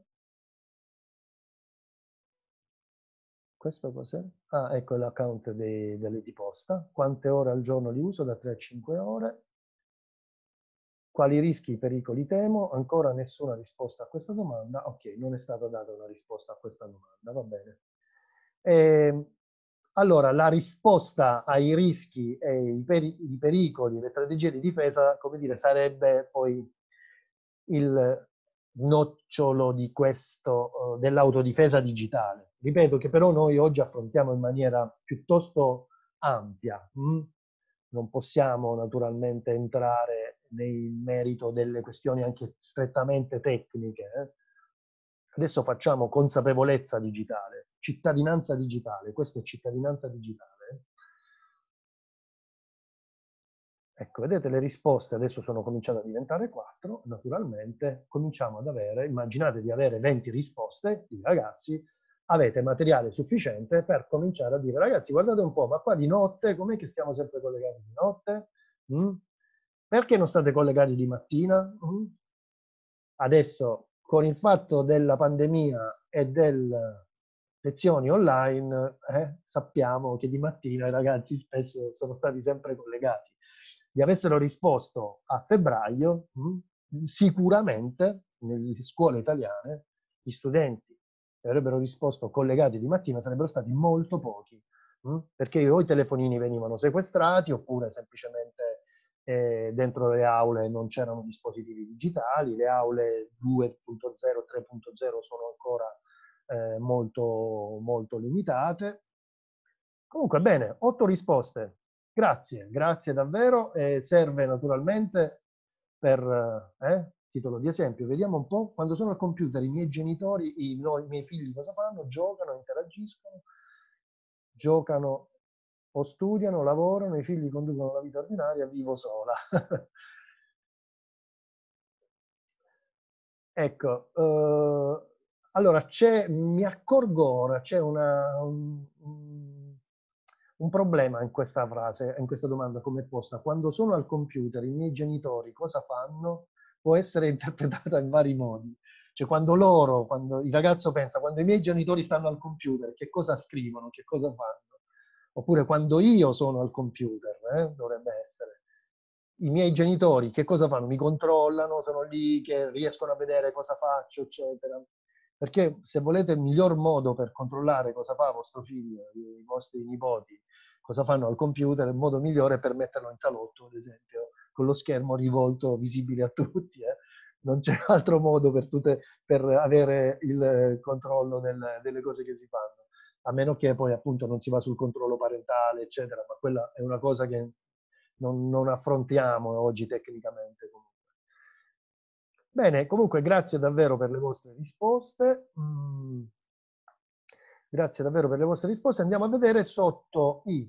Questo cos'è? Ah, ecco l'account delle di posta. Quante ore al giorno li uso? Da tre a cinque ore. Quali rischi e pericoli temo? Ancora nessuna risposta a questa domanda. Ok, non è stata data una risposta a questa domanda, va bene. E, allora, la risposta ai rischi e i, peri i pericoli, le strategie di difesa, come dire, sarebbe poi il nocciolo di questo, uh, dell'autodifesa digitale. Ripeto che però noi oggi affrontiamo in maniera piuttosto ampia. Hm? Non possiamo naturalmente entrare nel merito delle questioni anche strettamente tecniche. Eh? Adesso facciamo consapevolezza digitale, cittadinanza digitale. Questa è cittadinanza digitale. Ecco, vedete le risposte adesso sono cominciate a diventare quattro, naturalmente cominciamo ad avere, immaginate di avere venti risposte di ragazzi, avete materiale sufficiente per cominciare a dire ragazzi guardate un po', ma qua di notte com'è che stiamo sempre collegati di notte? Mm? Perché non state collegati di mattina? Mm? Adesso con il fatto della pandemia e delle lezioni online eh, sappiamo che di mattina i ragazzi spesso sono stati sempre collegati. Gli avessero risposto a febbraio, mh, sicuramente nelle scuole italiane gli studenti che avrebbero risposto collegati di mattina sarebbero stati molto pochi, mh, perché o i telefonini venivano sequestrati oppure semplicemente eh, dentro le aule non c'erano dispositivi digitali, le aule due punto zero, tre punto zero sono ancora eh, molto, molto limitate. Comunque bene, otto risposte. Grazie, grazie davvero. Eh, serve naturalmente per, eh, titolo di esempio, vediamo un po', quando sono al computer i miei genitori, i, no, i miei figli cosa fanno? Giocano, interagiscono, giocano o studiano, lavorano, i figli conducono la vita ordinaria, vivo sola. Ecco, eh, allora c'è, mi accorgo ora, c'è una, un, un problema in questa frase, in questa domanda come è posta. Quando sono al computer, i miei genitori cosa fanno? Può essere interpretata in vari modi. Cioè quando loro, quando il ragazzo pensa, quando i miei genitori stanno al computer, che cosa scrivono, che cosa fanno? Oppure quando io sono al computer, eh, dovrebbe essere. I miei genitori che cosa fanno? Mi controllano, sono lì che riescono a vedere cosa faccio, eccetera. Perché se volete il miglior modo per controllare cosa fa vostro figlio, i vostri nipoti, cosa fanno al computer, il modo migliore è per metterlo in salotto, ad esempio, con lo schermo rivolto visibile a tutti. Eh? Non c'è altro modo per, tutte, per avere il controllo del, delle cose che si fanno, a meno che poi appunto non si va sul controllo parentale, eccetera, ma quella è una cosa che non, non affrontiamo oggi tecnicamente comunque. Bene, comunque grazie davvero per le vostre risposte. Mm, grazie davvero per le vostre risposte. Andiamo a vedere sotto i,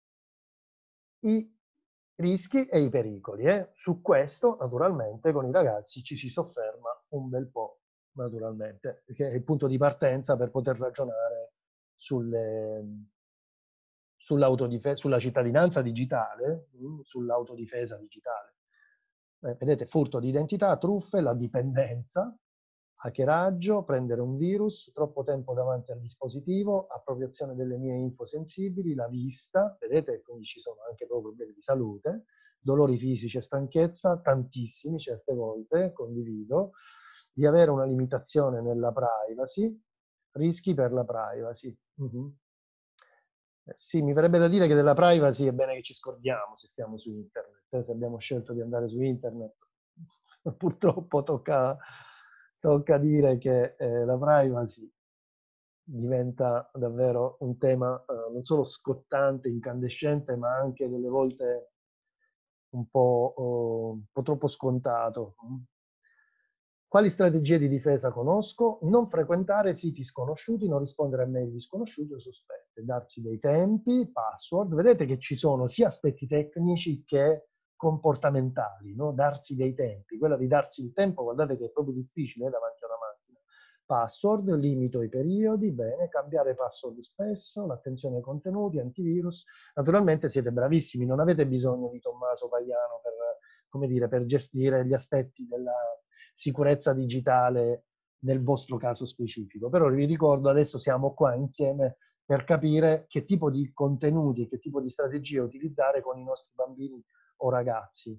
i rischi e i pericoli. Eh. Su questo, naturalmente, con i ragazzi ci si sofferma un bel po', naturalmente, che è il punto di partenza per poter ragionare sulle, sull'autodifesa, sulla cittadinanza digitale, mm, sull'autodifesa digitale. Eh, vedete, furto di identità, truffe, la dipendenza, hackeraggio, prendere un virus, troppo tempo davanti al dispositivo, appropriazione delle mie info sensibili, la vista, vedete, quindi ci sono anche proprio problemi di salute, dolori fisici e stanchezza, tantissimi certe volte, condivido, di avere una limitazione nella privacy, rischi per la privacy. Uh-huh. Eh, sì, mi verrebbe da dire che della privacy è bene che ci scordiamo se stiamo su internet. Eh, se abbiamo scelto di andare su internet, purtroppo tocca, tocca dire che eh, la privacy diventa davvero un tema eh, non solo scottante, incandescente, ma anche delle volte un po', oh, un po' troppo scontato. Quali strategie di difesa conosco? Non frequentare siti sconosciuti, non rispondere a mail di sconosciuti o sospette, darsi dei tempi, password. Vedete che ci sono sia aspetti tecnici che comportamentali, no? Darsi dei tempi. Quella di darsi il tempo, guardate che è proprio difficile eh, davanti a una macchina. Password, limito i periodi, bene, cambiare password spesso, l'attenzione ai contenuti, antivirus. Naturalmente siete bravissimi, non avete bisogno di Tommaso Paiano per, come dire, per gestire gli aspetti della sicurezza digitale nel vostro caso specifico. Però vi ricordo, adesso siamo qua insieme per capire che tipo di contenuti e che tipo di strategie utilizzare con i nostri bambini o ragazzi.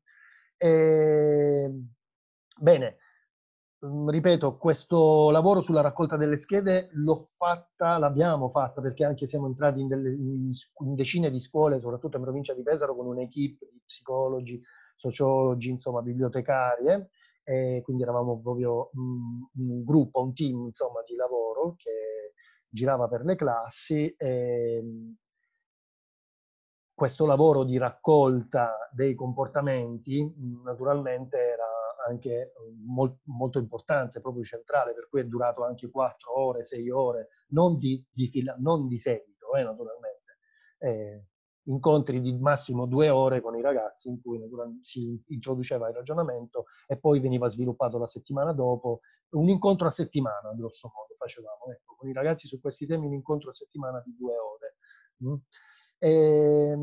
E, bene, ripeto, questo lavoro sulla raccolta delle schede l'ho fatta, l'abbiamo fatta, perché anche siamo entrati in, delle, in decine di scuole, soprattutto in provincia di Pesaro, con un'equipe di psicologi, sociologi, insomma, bibliotecari, eh? E quindi eravamo proprio un, un gruppo, un team, insomma, di lavoro che girava per le classi e questo lavoro di raccolta dei comportamenti naturalmente era anche molt, molto importante, proprio centrale, per cui è durato anche quattro ore, sei ore, non di, di, fila, non di seguito, eh, naturalmente. Eh, incontri di massimo due ore con i ragazzi in cui si introduceva il ragionamento e poi veniva sviluppato la settimana dopo, un incontro a settimana, grosso modo, facevamo. Ecco, con i ragazzi su questi temi un incontro a settimana di due ore. Mm? E,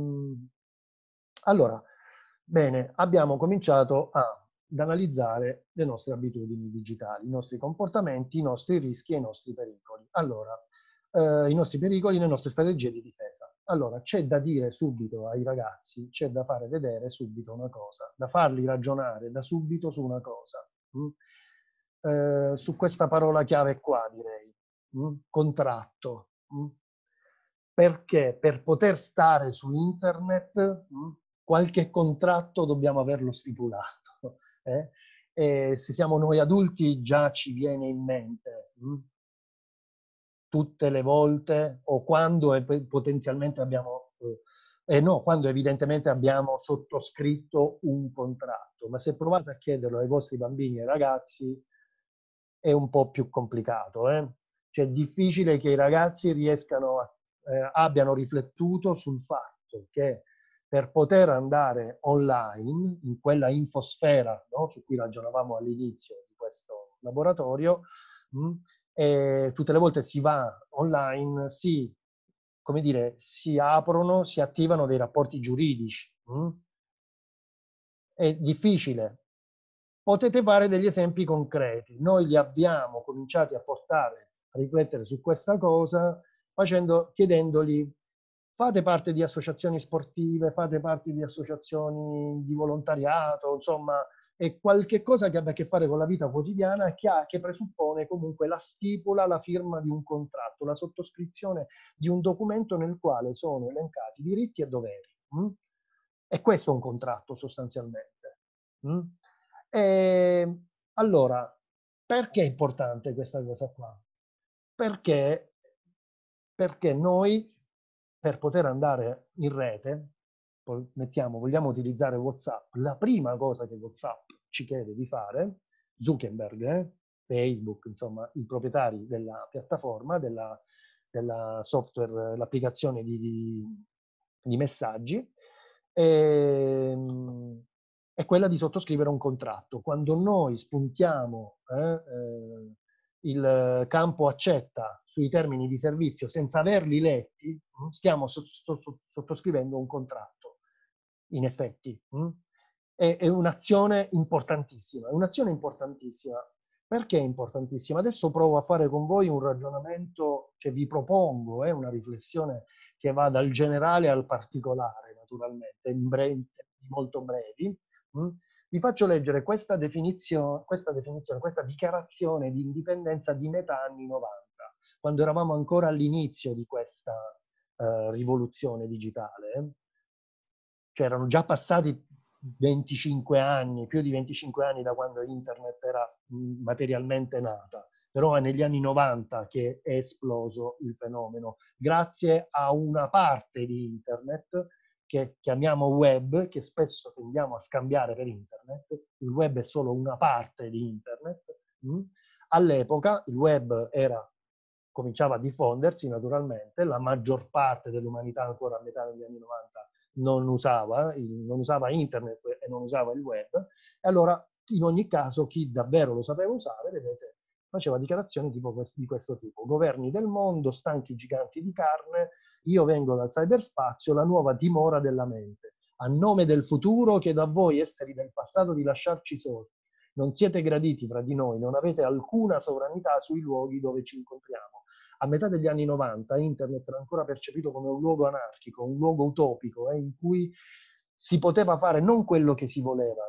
allora, bene, abbiamo cominciato a, ad analizzare le nostre abitudini digitali, i nostri comportamenti, i nostri rischi e i nostri pericoli. Allora, eh, i nostri pericoli e le nostre strategie di difesa. Allora, c'è da dire subito ai ragazzi, c'è da fare vedere subito una cosa, da farli ragionare da subito su una cosa. Mm? Eh, su questa parola chiave qua, direi. Mm? Contratto. Mm? Perché per poter stare su internet mh, qualche contratto dobbiamo averlo stipulato. Eh? E se siamo noi adulti già ci viene in mente mh, tutte le volte o quando è, potenzialmente abbiamo, eh, eh no, quando evidentemente abbiamo sottoscritto un contratto. Ma se provate a chiederlo ai vostri bambini e ragazzi è un po' più complicato. Eh? Cioè è difficile che i ragazzi riescano a, eh, abbiano riflettuto sul fatto che per poter andare online, in quella infosfera, no, su cui ragionavamo all'inizio di questo laboratorio, mh, e tutte le volte si va online, si, come dire, si aprono, si attivano dei rapporti giuridici. Mh? È difficile. Potete fare degli esempi concreti. Noi li abbiamo cominciati a portare a riflettere su questa cosa facendo, chiedendogli fate parte di associazioni sportive, fate parte di associazioni di volontariato, insomma, è qualche cosa che abbia a che fare con la vita quotidiana che, ha, che presuppone comunque la stipula, la firma di un contratto, la sottoscrizione di un documento nel quale sono elencati diritti e doveri. Mh? E questo è un contratto sostanzialmente. Mh? E, allora, perché è importante questa cosa qua? Perché, perché noi, per poter andare in rete, mettiamo, vogliamo utilizzare WhatsApp, la prima cosa che WhatsApp ci chiede di fare, Zuckerberg, eh? Facebook, insomma, i proprietari della piattaforma, della, della software, l'applicazione di, di, di messaggi, e, è quella di sottoscrivere un contratto. Quando noi spuntiamo eh, eh, il campo accetta sui termini di servizio senza averli letti, stiamo sottoscrivendo un contratto, in effetti. È, è un'azione importantissima, è un'azione importantissima. Perché è importantissima? Adesso provo a fare con voi un ragionamento, cioè vi propongo eh, una riflessione che va dal generale al particolare, naturalmente, in, bre- in tempi molto brevi. Mm? Vi faccio leggere questa definizione, questa definizione, questa dichiarazione di indipendenza di metà anni novanta, quando eravamo ancora all'inizio di questa eh, rivoluzione digitale. C'erano già passati venticinque anni, più di venticinque anni da quando internet era mh, materialmente nata, però è negli anni novanta che è esploso il fenomeno, grazie a una parte di internet che chiamiamo web, che spesso tendiamo a scambiare per internet. Il web è solo una parte di internet. Mh? All'epoca il web era, cominciava a diffondersi naturalmente, la maggior parte dell'umanità ancora a metà degli anni novanta non usava, non usava internet e non usava il web, e allora in ogni caso chi davvero lo sapeva usare, vedete, faceva dichiarazioni tipo quest- di questo tipo: governi del mondo, stanchi giganti di carne, io vengo dal cyberspazio, la nuova dimora della mente. A nome del futuro chiedo a voi, esseri del passato, di lasciarci soli. Non siete graditi fra di noi, non avete alcuna sovranità sui luoghi dove ci incontriamo. A metà degli anni novanta internet era ancora percepito come un luogo anarchico, un luogo utopico, eh, in cui si poteva fare non quello che si voleva,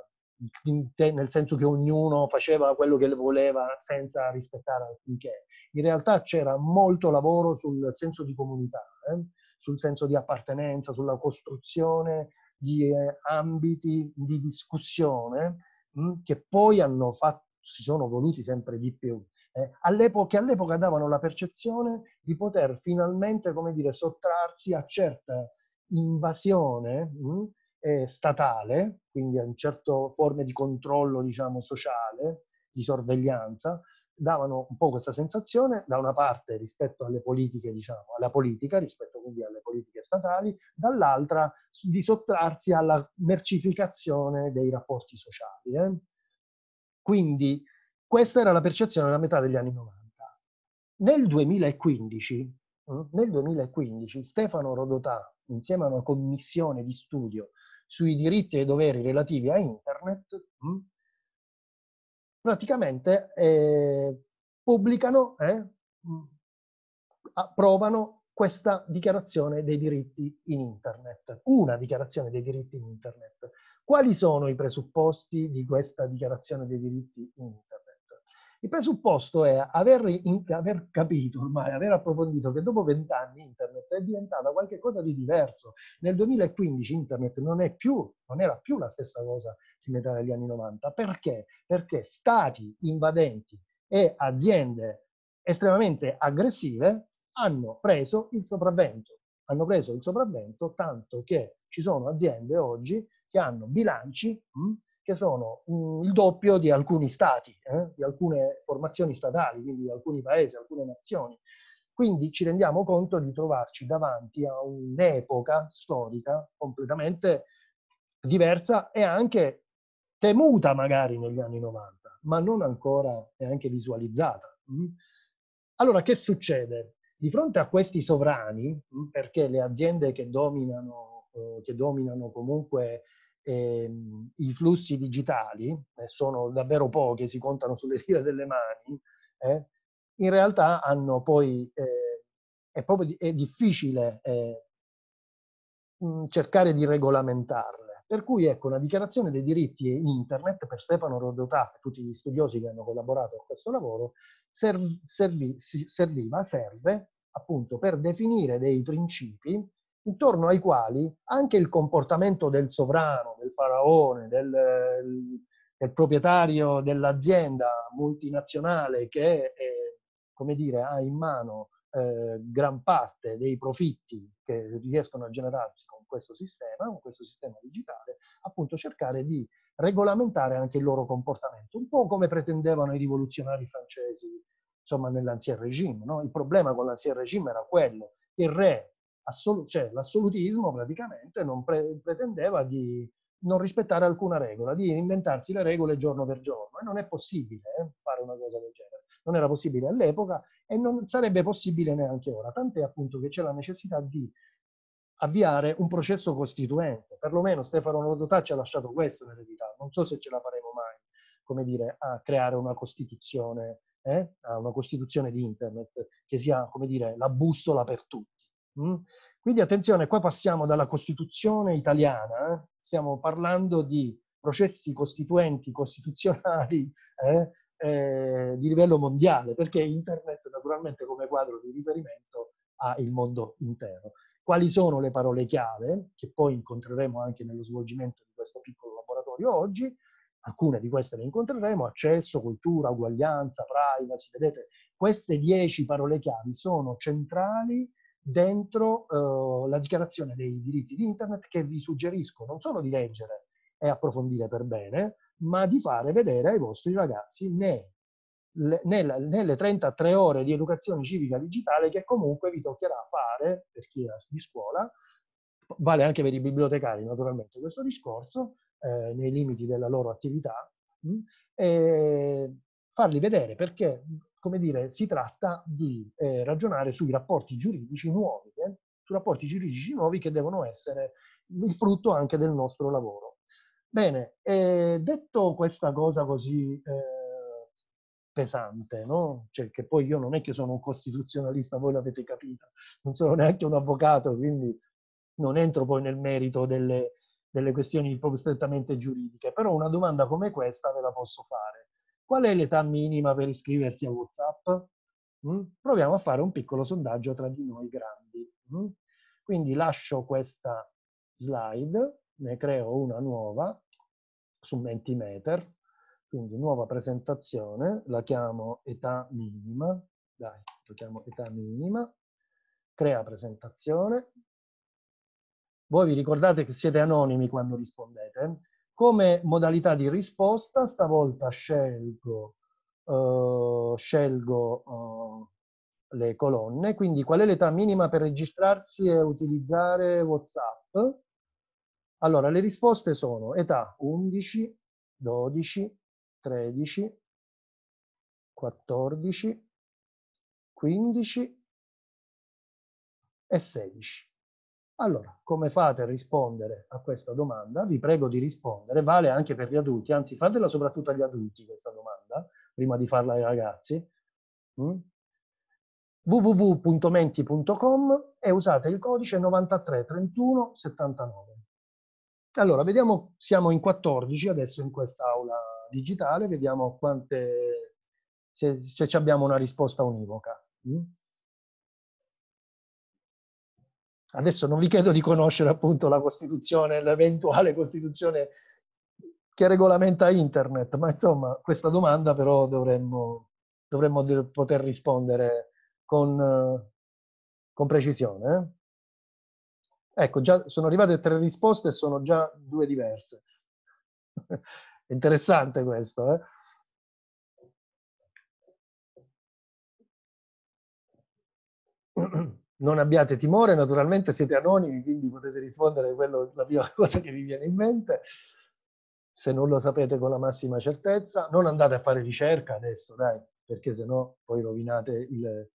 nel senso che ognuno faceva quello che voleva senza rispettare alcunché. In realtà c'era molto lavoro sul senso di comunità, eh, sul senso di appartenenza, sulla costruzione di eh, ambiti di discussione mh, che poi hanno fatto, si sono voluti sempre di più. Eh, all'epoca, che all'epoca davano la percezione di poter finalmente, come dire, sottrarsi a certa invasione mh, eh, statale, quindi a certe forme di controllo, diciamo, sociale, di sorveglianza, davano un po' questa sensazione, da una parte rispetto alle politiche, diciamo, alla politica, rispetto quindi alle politiche statali, dall'altra di sottrarsi alla mercificazione dei rapporti sociali. Eh? Quindi questa era la percezione della metà degli anni novanta. Nel duemilaquindici, nel duemilaquindici Stefano Rodotà, insieme a una commissione di studio sui diritti e i doveri relativi a internet, praticamente eh, pubblicano, eh, approvano questa dichiarazione dei diritti in internet, una dichiarazione dei diritti in internet. Quali sono i presupposti di questa dichiarazione dei diritti in internet? Il presupposto è aver, in, aver capito ormai, aver approfondito che dopo vent'anni internet è diventata qualcosa di diverso. Nel duemilaquindici internet non, è più, non era più la stessa cosa di metà degli anni novanta. Perché? Perché stati invadenti e aziende estremamente aggressive hanno preso il sopravvento. Hanno preso il sopravvento tanto che ci sono aziende oggi che hanno bilanci mh, che sono mh, il doppio di alcuni stati, eh, di alcune formazioni statali, quindi di alcuni paesi, alcune nazioni. Quindi ci rendiamo conto di trovarci davanti a un'epoca storica completamente diversa e anche temuta magari negli anni novanta, ma non ancora neanche visualizzata. Allora, che succede? Di fronte a questi sovrani, perché le aziende che dominano, eh, che dominano comunque eh, i flussi digitali, eh, sono davvero poche, si contano sulle dita delle mani, eh, in realtà hanno poi, eh, è proprio è difficile eh, cercare di regolamentarle. Per cui ecco, una dichiarazione dei diritti in internet per Stefano Rodotà e tutti gli studiosi che hanno collaborato a questo lavoro serv servì, serviva, serve appunto per definire dei principi intorno ai quali anche il comportamento del sovrano, del faraone, del, del proprietario dell'azienda multinazionale che eh, come dire, ha in mano eh, gran parte dei profitti che riescono a generarsi con questo sistema, con questo sistema digitale, appunto cercare di regolamentare anche il loro comportamento, un po' come pretendevano i rivoluzionari francesi, insomma, nell'Ancien Régime, no? Il problema con l'Ancien Régime era quello, che il re, assolu- cioè l'assolutismo praticamente non pre- pretendeva di non rispettare alcuna regola, di inventarsi le regole giorno per giorno, e non è possibile eh, fare una cosa del genere. Non era possibile all'epoca e non sarebbe possibile neanche ora, tant'è appunto che c'è la necessità di avviare un processo costituente. Perlomeno Stefano Rodotà ci ha lasciato questo in eredità. Non so se ce la faremo mai, come dire, a creare una Costituzione, eh? a una Costituzione di Internet che sia, come dire, la bussola per tutti. Mm? Quindi attenzione, qua passiamo dalla Costituzione italiana, eh? Stiamo parlando di processi costituenti, costituzionali, eh? Eh, di livello mondiale, perché Internet naturalmente come quadro di riferimento ha il mondo intero. Quali sono le parole chiave, che poi incontreremo anche nello svolgimento di questo piccolo laboratorio oggi? Alcune di queste le incontreremo: accesso, cultura, uguaglianza, privacy. Vedete, queste dieci parole chiave sono centrali dentro eh, la dichiarazione dei diritti di Internet, che vi suggerisco non solo di leggere e approfondire per bene, ma di fare vedere ai vostri ragazzi ne, le, nella, nelle trentatré ore di educazione civica digitale che comunque vi toccherà fare per chi è di scuola. Vale anche per i bibliotecari naturalmente questo discorso, eh, nei limiti della loro attività, mh, e farli vedere, perché, come dire, si tratta di eh, ragionare sui rapporti giuridici nuovi, eh, su rapporti giuridici nuovi che devono essere il frutto anche del nostro lavoro. Bene, eh, detto questa cosa così eh, pesante, no? Cioè, che poi io non è che sono un costituzionalista, voi l'avete capito, non sono neanche un avvocato, quindi non entro poi nel merito delle, delle questioni proprio strettamente giuridiche, però una domanda come questa ve la posso fare. Qual è l'età minima per iscriversi a WhatsApp? Mm? Proviamo a fare un piccolo sondaggio tra di noi grandi. Mm? Quindi lascio questa slide, ne creo una nuova su Mentimeter, quindi nuova presentazione, la chiamo età minima, dai, la chiamo età minima, crea presentazione. Voi vi ricordate che siete anonimi quando rispondete? Come modalità di risposta, stavolta scelgo, uh, scelgo uh, le colonne, quindi qual è l'età minima per registrarsi e utilizzare WhatsApp? Allora, le risposte sono età undici, dodici, tredici, quattordici, quindici e sedici. Allora, come fate a rispondere a questa domanda? Vi prego di rispondere, vale anche per gli adulti, anzi fatela soprattutto agli adulti questa domanda, prima di farla ai ragazzi. Mm? w w w punto menti punto com e usate il codice novantatré trentuno settantanove. Allora, vediamo, siamo in quattordici adesso in questa aula digitale, vediamo quante, se, se abbiamo una risposta univoca. Mm? Adesso non vi chiedo di conoscere appunto la Costituzione, l'eventuale Costituzione che regolamenta Internet, ma insomma questa domanda però dovremmo, dovremmo poter rispondere con, con precisione. Eh? Ecco, già sono arrivate tre risposte e sono già due diverse. Interessante questo, eh? Non abbiate timore, naturalmente siete anonimi, quindi potete rispondere quello, la prima cosa che vi viene in mente, se non lo sapete con la massima certezza. Non andate a fare ricerca adesso, dai, perché sennò poi rovinate il...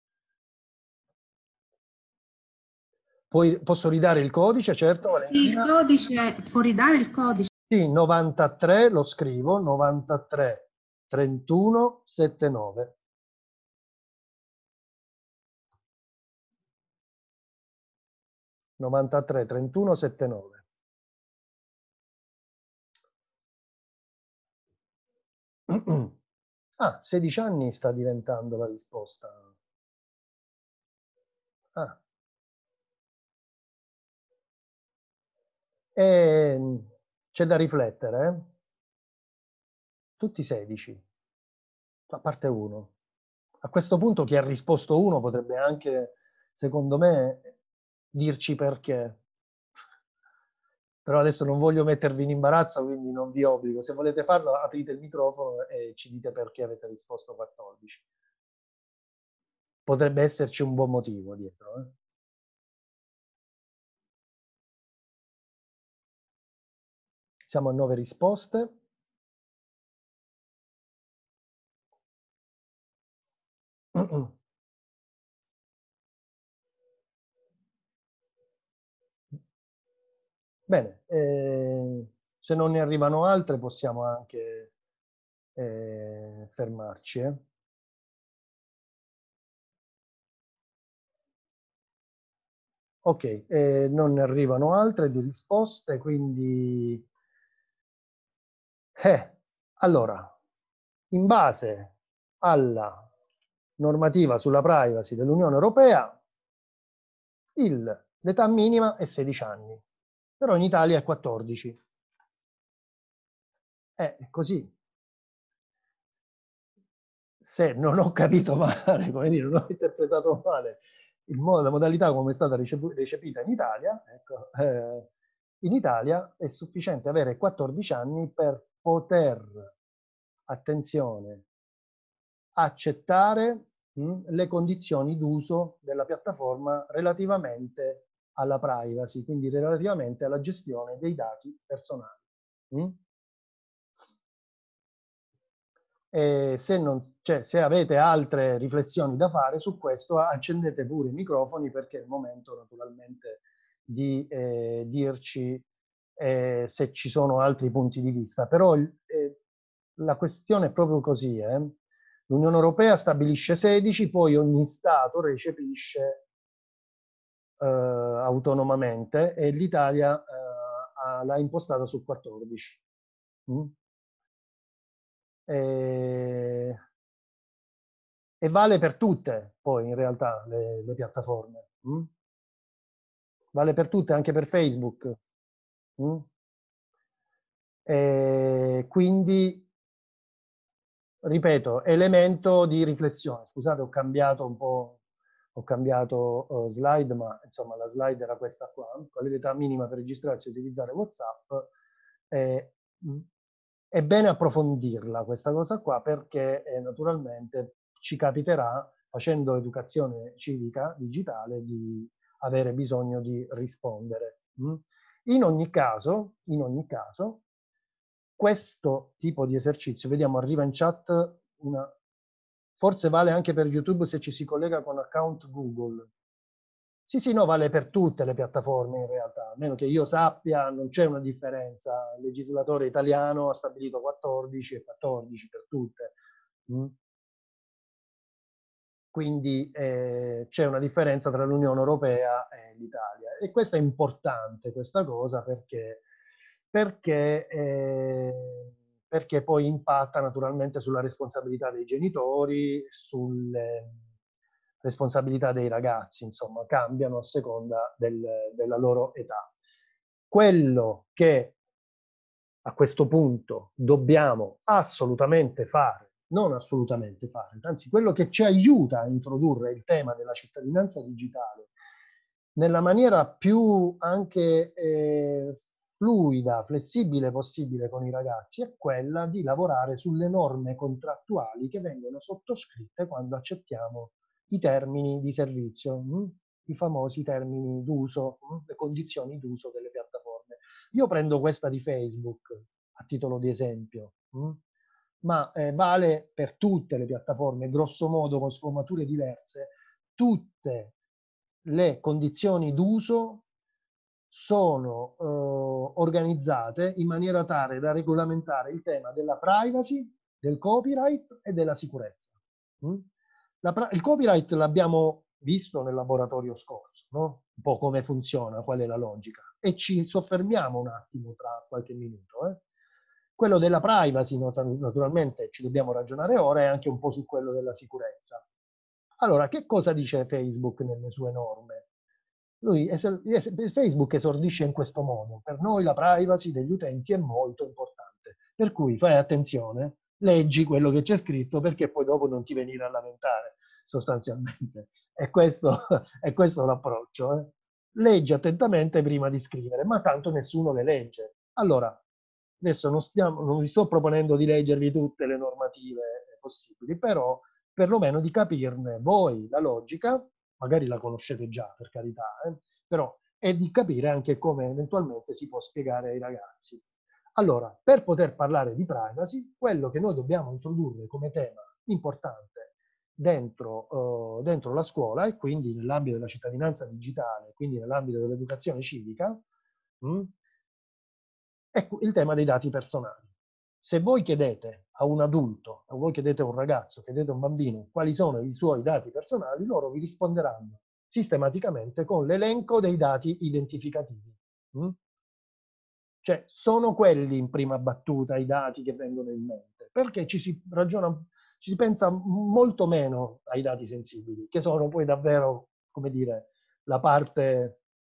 Poi posso ridare il codice, certo, Sì, il Valentina? codice, può ridare il codice? Sì, novantatré, lo scrivo, novantatré trentuno settantanove. novantatré trentuno settantanove. Ah, sedici anni sta diventando la risposta. Ah. E c'è da riflettere, eh? Tutti sedici, a parte uno. a questo punto chi ha risposto uno potrebbe anche, secondo me, dirci perché. Però adesso non voglio mettervi in imbarazzo, quindi non vi obbligo. Se volete farlo, aprite il microfono e ci dite perché avete risposto quattordici. Potrebbe esserci un buon motivo dietro. Eh? Siamo a nove risposte. Bene, eh, se non ne arrivano altre possiamo anche eh, fermarci. Eh? Ok, eh, non ne arrivano altre di risposte, quindi... Eh, allora, in base alla normativa sulla privacy dell'Unione Europea, l'età minima è sedici anni, però in Italia è quattordici. È così. Se non ho capito male, come dire, non ho interpretato male il modo, la modalità come è stata recepita in Italia, ecco, eh, in Italia è sufficiente avere quattordici anni per poter, attenzione, accettare mh, le condizioni d'uso della piattaforma relativamente alla privacy, quindi relativamente alla gestione dei dati personali. Mh? E se, non, cioè, se avete altre riflessioni da fare su questo, accendete pure i microfoni, perché è il momento naturalmente di eh, dirci eh, se ci sono altri punti di vista. Però eh, la questione è proprio così. Eh? L'Unione Europea stabilisce sedici, poi ogni Stato recepisce eh, autonomamente e l'Italia eh, l'ha impostata su quattordici. Mm? E, e vale per tutte, poi in realtà, le, le piattaforme. Mm? Vale per tutte, anche per Facebook. Mm? E quindi, ripeto, elemento di riflessione. Scusate, ho cambiato un po', ho cambiato uh, slide, ma insomma la slide era questa qua. Qual è l'età minima per registrarsi e utilizzare WhatsApp? Eh, è bene approfondirla questa cosa qua, perché eh, naturalmente ci capiterà, facendo educazione civica digitale, di avere bisogno di rispondere. Mm? In ogni caso, in ogni caso, questo tipo di esercizio, vediamo, arriva in chat una, forse vale anche per YouTube se ci si collega con account Google. Sì, sì, no, vale per tutte le piattaforme in realtà, a meno che io sappia non c'è una differenza. Il legislatore italiano ha stabilito quattordici e quattordici per tutte. Mm? Quindi eh, c'è una differenza tra l'Unione Europea e l'Italia. E questo è importante, questa cosa, perché, perché, eh, perché poi impatta naturalmente sulla responsabilità dei genitori, sulle responsabilità dei ragazzi, insomma, cambiano a seconda del, della loro età. Quello che a questo punto dobbiamo assolutamente fare, non assolutamente fare, anzi quello che ci aiuta a introdurre il tema della cittadinanza digitale nella maniera più anche eh, fluida, flessibile possibile con i ragazzi, è quella di lavorare sulle norme contrattuali che vengono sottoscritte quando accettiamo i termini di servizio, mh? I famosi termini d'uso, le condizioni d'uso delle piattaforme. Io prendo questa di Facebook a titolo di esempio, mh? ma eh, vale per tutte le piattaforme, grosso modo con sfumature diverse. Tutte le condizioni d'uso sono eh, organizzate in maniera tale da regolamentare il tema della privacy, del copyright e della sicurezza. Mm? La, il copyright l'abbiamo visto nel laboratorio scorso, no? Un po' come funziona, qual è la logica. E ci soffermiamo un attimo tra qualche minuto. Eh? Quello della privacy, naturalmente, ci dobbiamo ragionare ora, e anche un po' su quello della sicurezza. Allora, che cosa dice Facebook nelle sue norme? Lui, Facebook esordisce in questo modo: per noi la privacy degli utenti è molto importante, per cui fai attenzione, leggi quello che c'è scritto perché poi dopo non ti venire a lamentare, sostanzialmente. E questo è questo l'approccio. Eh. Leggi attentamente prima di scrivere, ma tanto nessuno le legge. Allora, adesso non, stiamo, non vi sto proponendo di leggervi tutte le normative possibili, però perlomeno di capirne voi la logica, magari la conoscete già, per carità, eh, però e di capire anche come eventualmente si può spiegare ai ragazzi. Allora, per poter parlare di privacy, quello che noi dobbiamo introdurre come tema importante dentro, uh, dentro la scuola e quindi nell'ambito della cittadinanza digitale, quindi nell'ambito dell'educazione civica, mh, è il tema dei dati personali. Se voi chiedete a un adulto, o voi chiedete a un ragazzo, chiedete a un bambino quali sono i suoi dati personali, loro vi risponderanno sistematicamente con l'elenco dei dati identificativi. Mm? Cioè, sono quelli in prima battuta i dati che vengono in mente, perché ci si ragiona, ci si pensa molto meno ai dati sensibili, che sono poi davvero, come dire, la parte,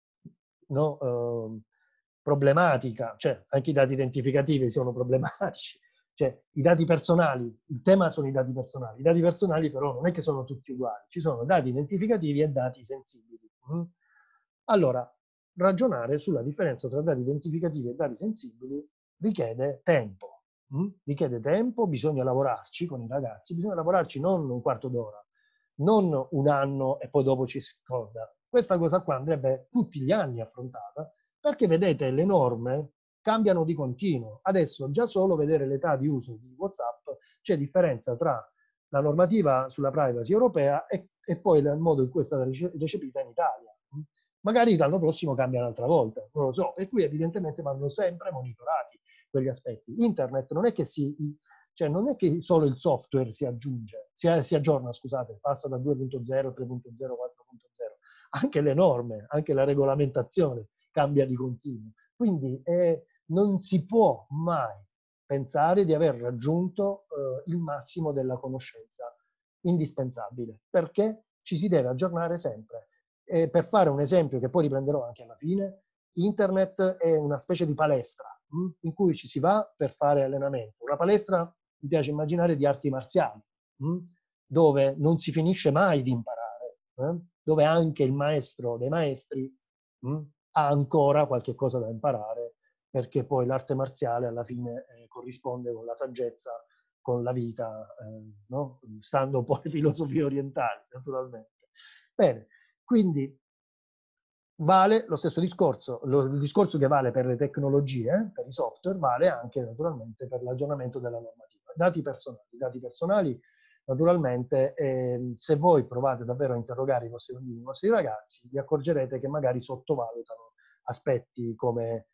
no, eh, problematica, cioè anche i dati identificativi sono problematici, cioè i dati personali, il tema sono i dati personali, i dati personali però non è che sono tutti uguali, ci sono dati identificativi e dati sensibili. Mm? Allora, ragionare sulla differenza tra dati identificativi e dati sensibili richiede tempo. Mm? Richiede tempo, bisogna lavorarci con i ragazzi, bisogna lavorarci non un quarto d'ora, non un anno e poi dopo ci si scorda. Questa cosa qua andrebbe tutti gli anni affrontata, perché vedete le norme cambiano di continuo. Adesso già solo vedere l'età di uso di WhatsApp c'è differenza tra la normativa sulla privacy europea e, e poi il modo in cui è stata recepita in Italia. Magari l'anno prossimo cambia un'altra volta, non lo so. E qui evidentemente vanno sempre monitorati quegli aspetti. Internet non è che si, cioè non è che solo il software si aggiunge, si, si aggiorna, scusate, passa da due punto zero, tre punto zero, quattro punto zero. Anche le norme, anche la regolamentazione cambia di continuo. Quindi eh, non si può mai pensare di aver raggiunto eh, il massimo della conoscenza indispensabile, perché ci si deve aggiornare sempre. E per fare un esempio che poi riprenderò anche alla fine, internet è una specie di palestra mh, in cui ci si va per fare allenamento. Una palestra, mi piace immaginare, di arti marziali, mh, dove non si finisce mai di imparare, eh, dove anche il maestro dei maestri mh, ha ancora qualche cosa da imparare, perché poi l'arte marziale alla fine eh, corrisponde con la saggezza, con la vita, eh, no? Stando un po' alle filosofie orientali, naturalmente. Bene, quindi vale lo stesso discorso, lo, il discorso che vale per le tecnologie, per i software, vale anche naturalmente per l'aggiornamento della normativa. Dati personali, dati personali naturalmente, eh, se voi provate davvero a interrogare i vostri bambini, i vostri ragazzi, vi accorgerete che magari sottovalutano aspetti come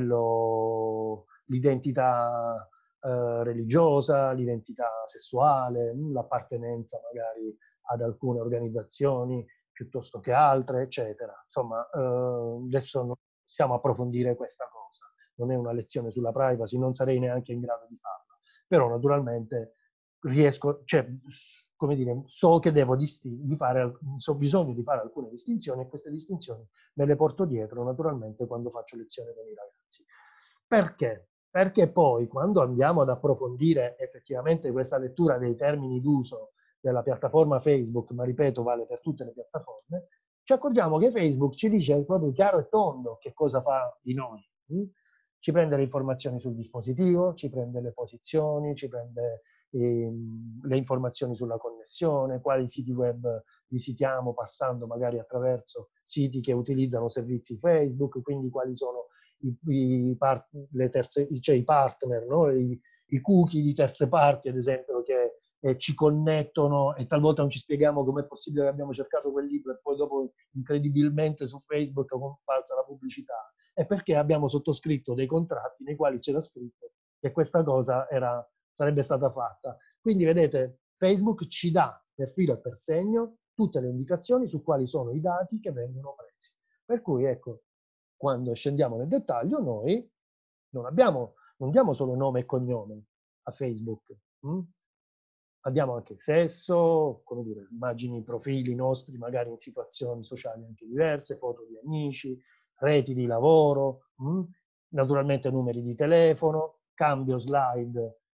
quello, l'identità eh, religiosa, l'identità sessuale, l'appartenenza magari ad alcune organizzazioni piuttosto che altre, eccetera. Insomma, eh, adesso non possiamo approfondire questa cosa, non è una lezione sulla privacy, non sarei neanche in grado di farla, però naturalmente riesco, cioè, come dire, so che devo di fare, so bisogno di fare alcune distinzioni e queste distinzioni me le porto dietro naturalmente quando faccio lezione con i ragazzi. Perché? Perché poi quando andiamo ad approfondire effettivamente questa lettura dei termini d'uso della piattaforma Facebook, ma ripeto vale per tutte le piattaforme, ci accorgiamo che Facebook ci dice proprio chiaro e tondo che cosa fa di noi. Hm? Ci prende le informazioni sul dispositivo, ci prende le posizioni, ci prende ehm, le informazioni sulla connessione, quali siti web visitiamo passando magari attraverso siti che utilizzano servizi Facebook, quindi quali sono i, i, part, le terze, cioè i partner, no? I, i cookie di terze parti, ad esempio, che eh, ci connettono e talvolta non ci spieghiamo com'è possibile che abbiamo cercato quel libro e poi dopo incredibilmente su Facebook è comparsa la pubblicità. È perché abbiamo sottoscritto dei contratti nei quali c'era scritto che questa cosa era, sarebbe stata fatta. Quindi vedete, Facebook ci dà per filo e per segno tutte le indicazioni su quali sono i dati che vengono presi. Per cui ecco, quando scendiamo nel dettaglio, noi non abbiamo, non diamo solo nome e cognome a Facebook, hm? Abbiamo anche sesso, come dire, immagini, profili nostri, magari in situazioni sociali anche diverse, foto di amici, reti di lavoro, hm? Naturalmente numeri di telefono, cambio slide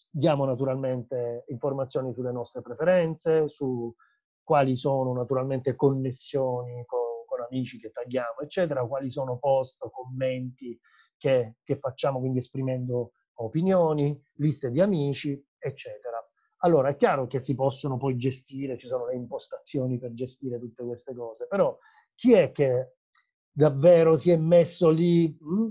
diamo naturalmente informazioni sulle nostre preferenze, su quali sono naturalmente connessioni con, con amici che tagghiamo, eccetera, quali sono post, commenti che, che facciamo, quindi esprimendo opinioni, liste di amici, eccetera. Allora, è chiaro che si possono poi gestire, ci sono le impostazioni per gestire tutte queste cose, però chi è che davvero si è messo lì mh,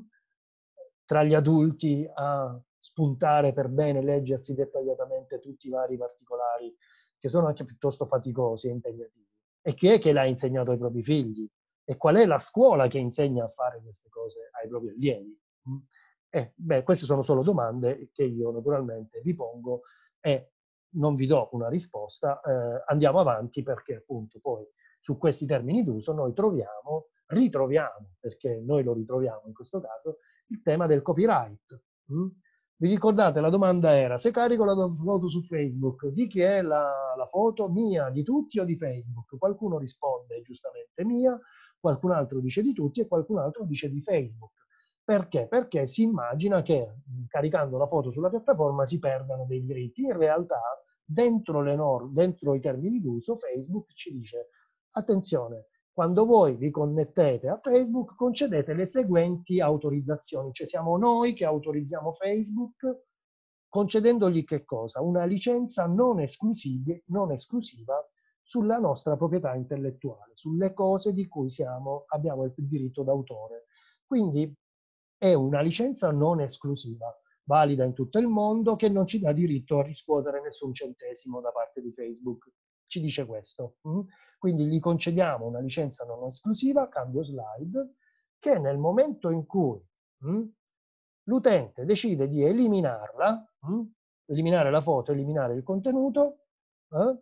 tra gli adulti a spuntare per bene, leggersi dettagliatamente tutti i vari particolari, che sono anche piuttosto faticosi e impegnativi? E chi è che l'ha insegnato ai propri figli? E qual è la scuola che insegna a fare queste cose ai propri allievi? Mm? Eh, beh, queste sono solo domande che io naturalmente vi pongo e non vi do una risposta. Eh, andiamo avanti perché appunto poi su questi termini d'uso noi troviamo, ritroviamo, perché noi lo ritroviamo in questo caso, il tema del copyright. Mm? Vi ricordate, la domanda era: se carico la foto su Facebook, di chi è la, la foto? Mia, di tutti o di Facebook? Qualcuno risponde giustamente mia, qualcun altro dice di tutti e qualcun altro dice di Facebook. Perché? Perché si immagina che caricando la foto sulla piattaforma si perdano dei diritti. In realtà, dentro le norme, dentro i termini d'uso, Facebook ci dice: attenzione, quando voi vi connettete a Facebook, concedete le seguenti autorizzazioni, cioè siamo noi che autorizziamo Facebook concedendogli che cosa? Una licenza non esclusiva, non esclusiva sulla nostra proprietà intellettuale, sulle cose di cui siamo, abbiamo il diritto d'autore. Quindi è una licenza non esclusiva, valida in tutto il mondo, che non ci dà diritto a riscuotere nessun centesimo da parte di Facebook. Ci dice questo. Mm? Quindi gli concediamo una licenza non esclusiva, cambio slide, che nel momento in cui mm, l'utente decide di eliminarla, mm, eliminare la foto, eliminare il contenuto, eh,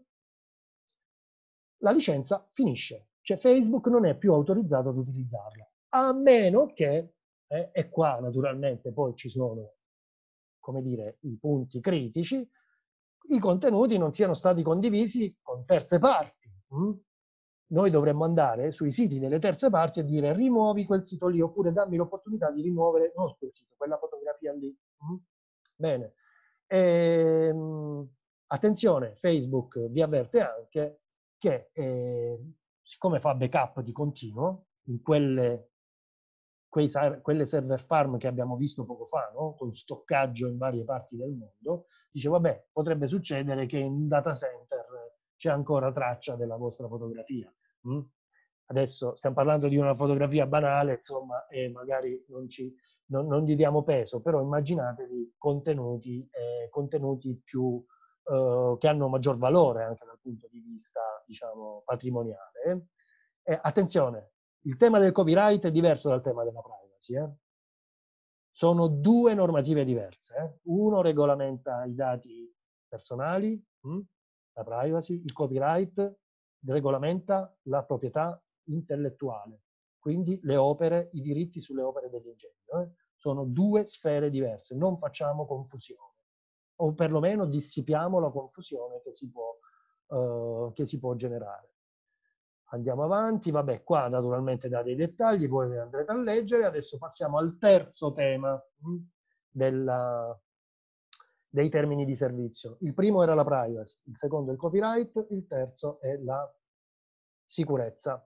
la licenza finisce. Cioè Facebook non è più autorizzato ad utilizzarla, a meno che, eh, e qua naturalmente poi ci sono, come dire, i punti critici, i contenuti non siano stati condivisi con terze parti. Mm? Noi dovremmo andare sui siti delle terze parti e dire: rimuovi quel sito lì, oppure dammi l'opportunità di rimuovere non quel sito, quella fotografia lì. Mm? Bene. E, attenzione, Facebook vi avverte anche che eh, siccome fa backup di continuo in quelle, quei, quelle server farm che abbiamo visto poco fa, no? Con stoccaggio in varie parti del mondo, dice: vabbè, potrebbe succedere che in un data center c'è ancora traccia della vostra fotografia. Mm? Adesso stiamo parlando di una fotografia banale, insomma, e magari non, ci, non, non gli diamo peso, però immaginatevi contenuti, eh, contenuti più, eh, che hanno maggior valore anche dal punto di vista, diciamo, patrimoniale. Eh, attenzione, il tema del copyright è diverso dal tema della privacy. Eh? Sono due normative diverse. Eh? Uno regolamenta i dati personali, mh? la privacy, il copyright regolamenta la proprietà intellettuale, quindi le opere, i diritti sulle opere dell'ingegno. Eh? Sono due sfere diverse, non facciamo confusione, o perlomeno dissipiamo la confusione che si può, uh, che si può generare. Andiamo avanti, vabbè, qua naturalmente da dei dettagli, poi ve andrete a leggere. Adesso passiamo al terzo tema mh, della, dei termini di servizio. Il primo era la privacy, il secondo è il copyright, il terzo è la sicurezza.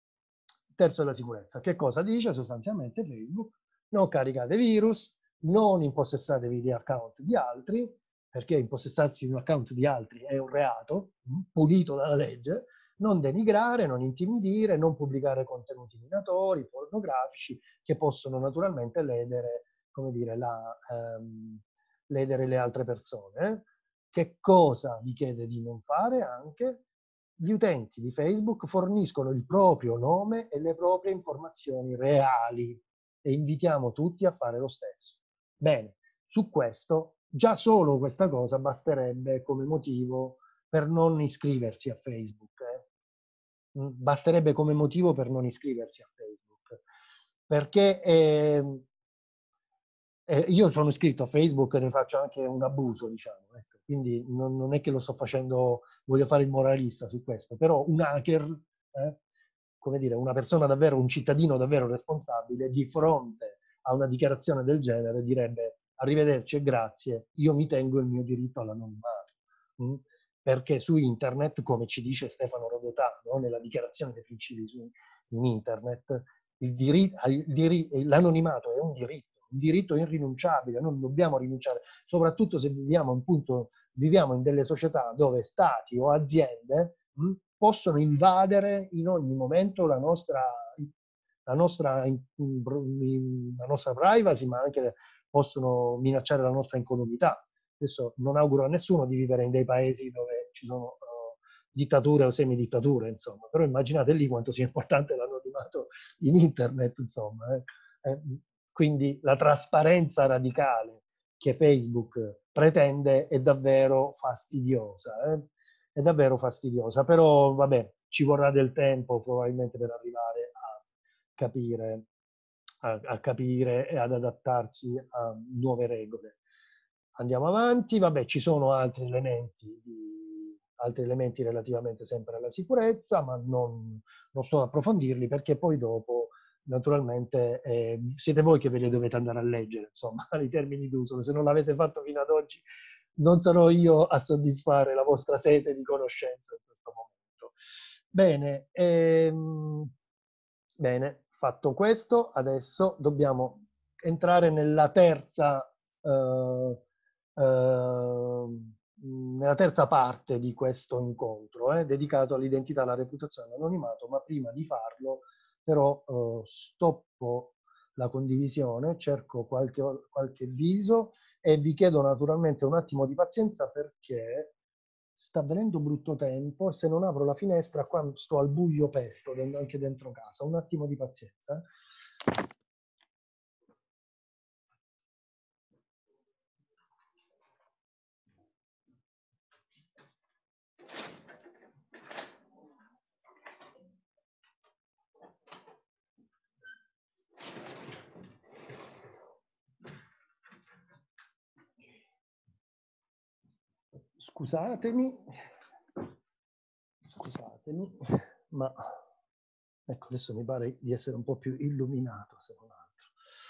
Il terzo è la sicurezza. Che cosa dice sostanzialmente Facebook? Non caricate virus, non impossessatevi di account di altri, perché impossessarsi di un account di altri è un reato, mh, punito dalla legge. Non denigrare, non intimidire, non pubblicare contenuti minatori, pornografici, che possono naturalmente ledere, come dire, la, ehm, ledere le altre persone. Che cosa vi chiede di non fare anche? Gli utenti di Facebook forniscono il proprio nome e le proprie informazioni reali e invitiamo tutti a fare lo stesso. Bene, su questo, già solo questa cosa basterebbe come motivo per non iscriversi a Facebook. Eh? Basterebbe come motivo per non iscriversi a Facebook. Perché eh, eh, io sono iscritto a Facebook e ne faccio anche un abuso, diciamo. Ecco. Quindi non, non è che lo sto facendo, voglio fare il moralista su questo, però un hacker, eh, come dire, una persona davvero, un cittadino davvero responsabile, di fronte a una dichiarazione del genere direbbe: arrivederci e grazie, io mi tengo il mio diritto all'anonimato. Mm? Perché su internet, come ci dice Stefano Rodotà, no? Nella dichiarazione dei principi su, in internet, l'anonimato è un diritto, un diritto irrinunciabile, non dobbiamo rinunciare, soprattutto se viviamo, appunto, viviamo in delle società dove stati o aziende mh, possono invadere in ogni momento la nostra, la nostra, la nostra privacy, ma anche possono minacciare la nostra incolumità. Adesso non auguro a nessuno di vivere in dei paesi dove ci sono uh, dittature o semidittature, insomma, però immaginate lì quanto sia importante l'anonimato in internet, insomma. Eh. Eh, quindi la trasparenza radicale che Facebook pretende è davvero fastidiosa, eh? È davvero fastidiosa, però vabbè, ci vorrà del tempo probabilmente per arrivare a capire, a, a capire e ad adattarsi a nuove regole. Andiamo avanti, vabbè, ci sono altri elementi, di, altri elementi relativamente sempre alla sicurezza, ma non, non sto ad approfondirli perché poi dopo, naturalmente, eh, siete voi che ve li dovete andare a leggere, insomma, i termini d'uso. Se non l'avete fatto fino ad oggi, non sarò io a soddisfare la vostra sete di conoscenza in questo momento. Bene, ehm, bene, fatto questo, adesso dobbiamo entrare nella terza... Eh, Uh, nella terza parte di questo incontro, eh, dedicato all'identità, alla reputazione, all'anonimato, ma prima di farlo però uh, stoppo la condivisione, cerco qualche, qualche viso e vi chiedo naturalmente un attimo di pazienza perché sta venendo brutto tempo e se non apro la finestra qua sto al buio pesto anche dentro casa. Un attimo di pazienza. Scusatemi, scusatemi, ma ecco adesso mi pare di essere un po' più illuminato se non altro.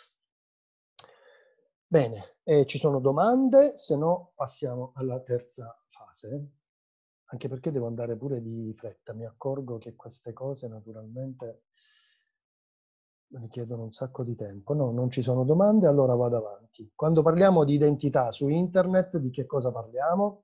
Bene, eh, ci sono domande, se no passiamo alla terza fase, anche perché devo andare pure di fretta, mi accorgo che queste cose naturalmente richiedono un sacco di tempo. No, non ci sono domande, allora vado avanti. Quando parliamo di identità su internet, di che cosa parliamo?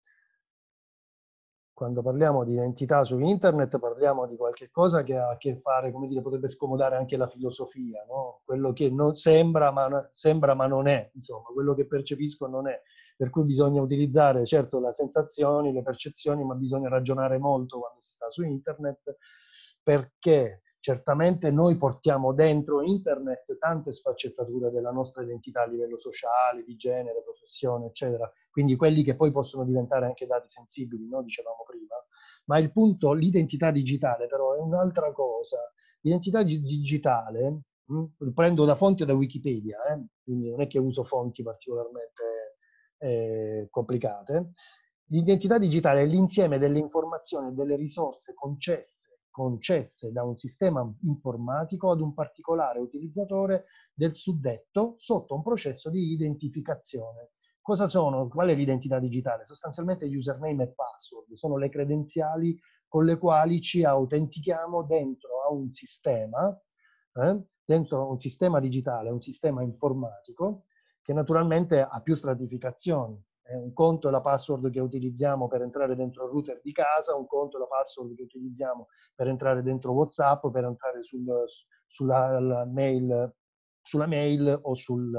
Quando parliamo di identità su internet parliamo di qualche cosa che ha a che fare, come dire, potrebbe scomodare anche la filosofia, no? Quello che non sembra ma, sembra ma non è, insomma, quello che percepisco non è. Per cui bisogna utilizzare, certo, le sensazioni, le percezioni, ma bisogna ragionare molto quando si sta su internet, perché certamente noi portiamo dentro internet tante sfaccettature della nostra identità a livello sociale, di genere, professione, eccetera. Quindi quelli che poi possono diventare anche dati sensibili, no? Dicevamo prima. Ma il punto, l'identità digitale però è un'altra cosa. L'identità digitale, mh, prendo da fonti da Wikipedia, eh? Quindi non è che uso fonti particolarmente eh, complicate. L'identità digitale è l'insieme delle informazioni e delle risorse concesse concesse da un sistema informatico ad un particolare utilizzatore del suddetto sotto un processo di identificazione. Cosa sono? Qual è l'identità digitale? Sostanzialmente username e password, sono le credenziali con le quali ci autentichiamo dentro a un sistema, eh? dentro a un sistema digitale, un sistema informatico, che naturalmente ha più stratificazioni. Un conto è la password che utilizziamo per entrare dentro il router di casa, un conto è la password che utilizziamo per entrare dentro WhatsApp, per entrare sul, sulla, mail, sulla mail o sul,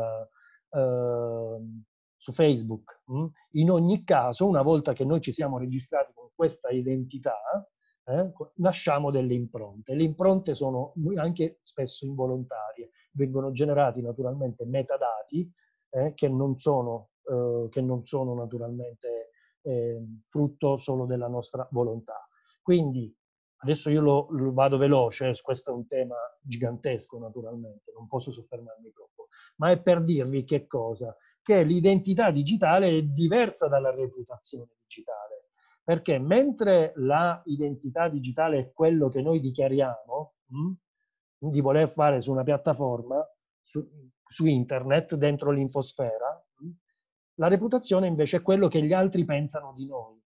uh, su Facebook. In ogni caso, una volta che noi ci siamo registrati con questa identità, eh, lasciamo delle impronte. Le impronte sono anche spesso involontarie, vengono generati naturalmente metadati eh, che non sono Eh, che non sono naturalmente eh, frutto solo della nostra volontà. Quindi adesso io lo, lo vado veloce, questo è un tema gigantesco naturalmente, non posso soffermarmi troppo, ma è per dirvi che cosa? Che l'identità digitale è diversa dalla reputazione digitale, perché mentre la identità digitale è quello che noi dichiariamo mh, di voler fare su una piattaforma, su, su internet, dentro l'infosfera. La reputazione invece è quello che gli altri pensano di noi.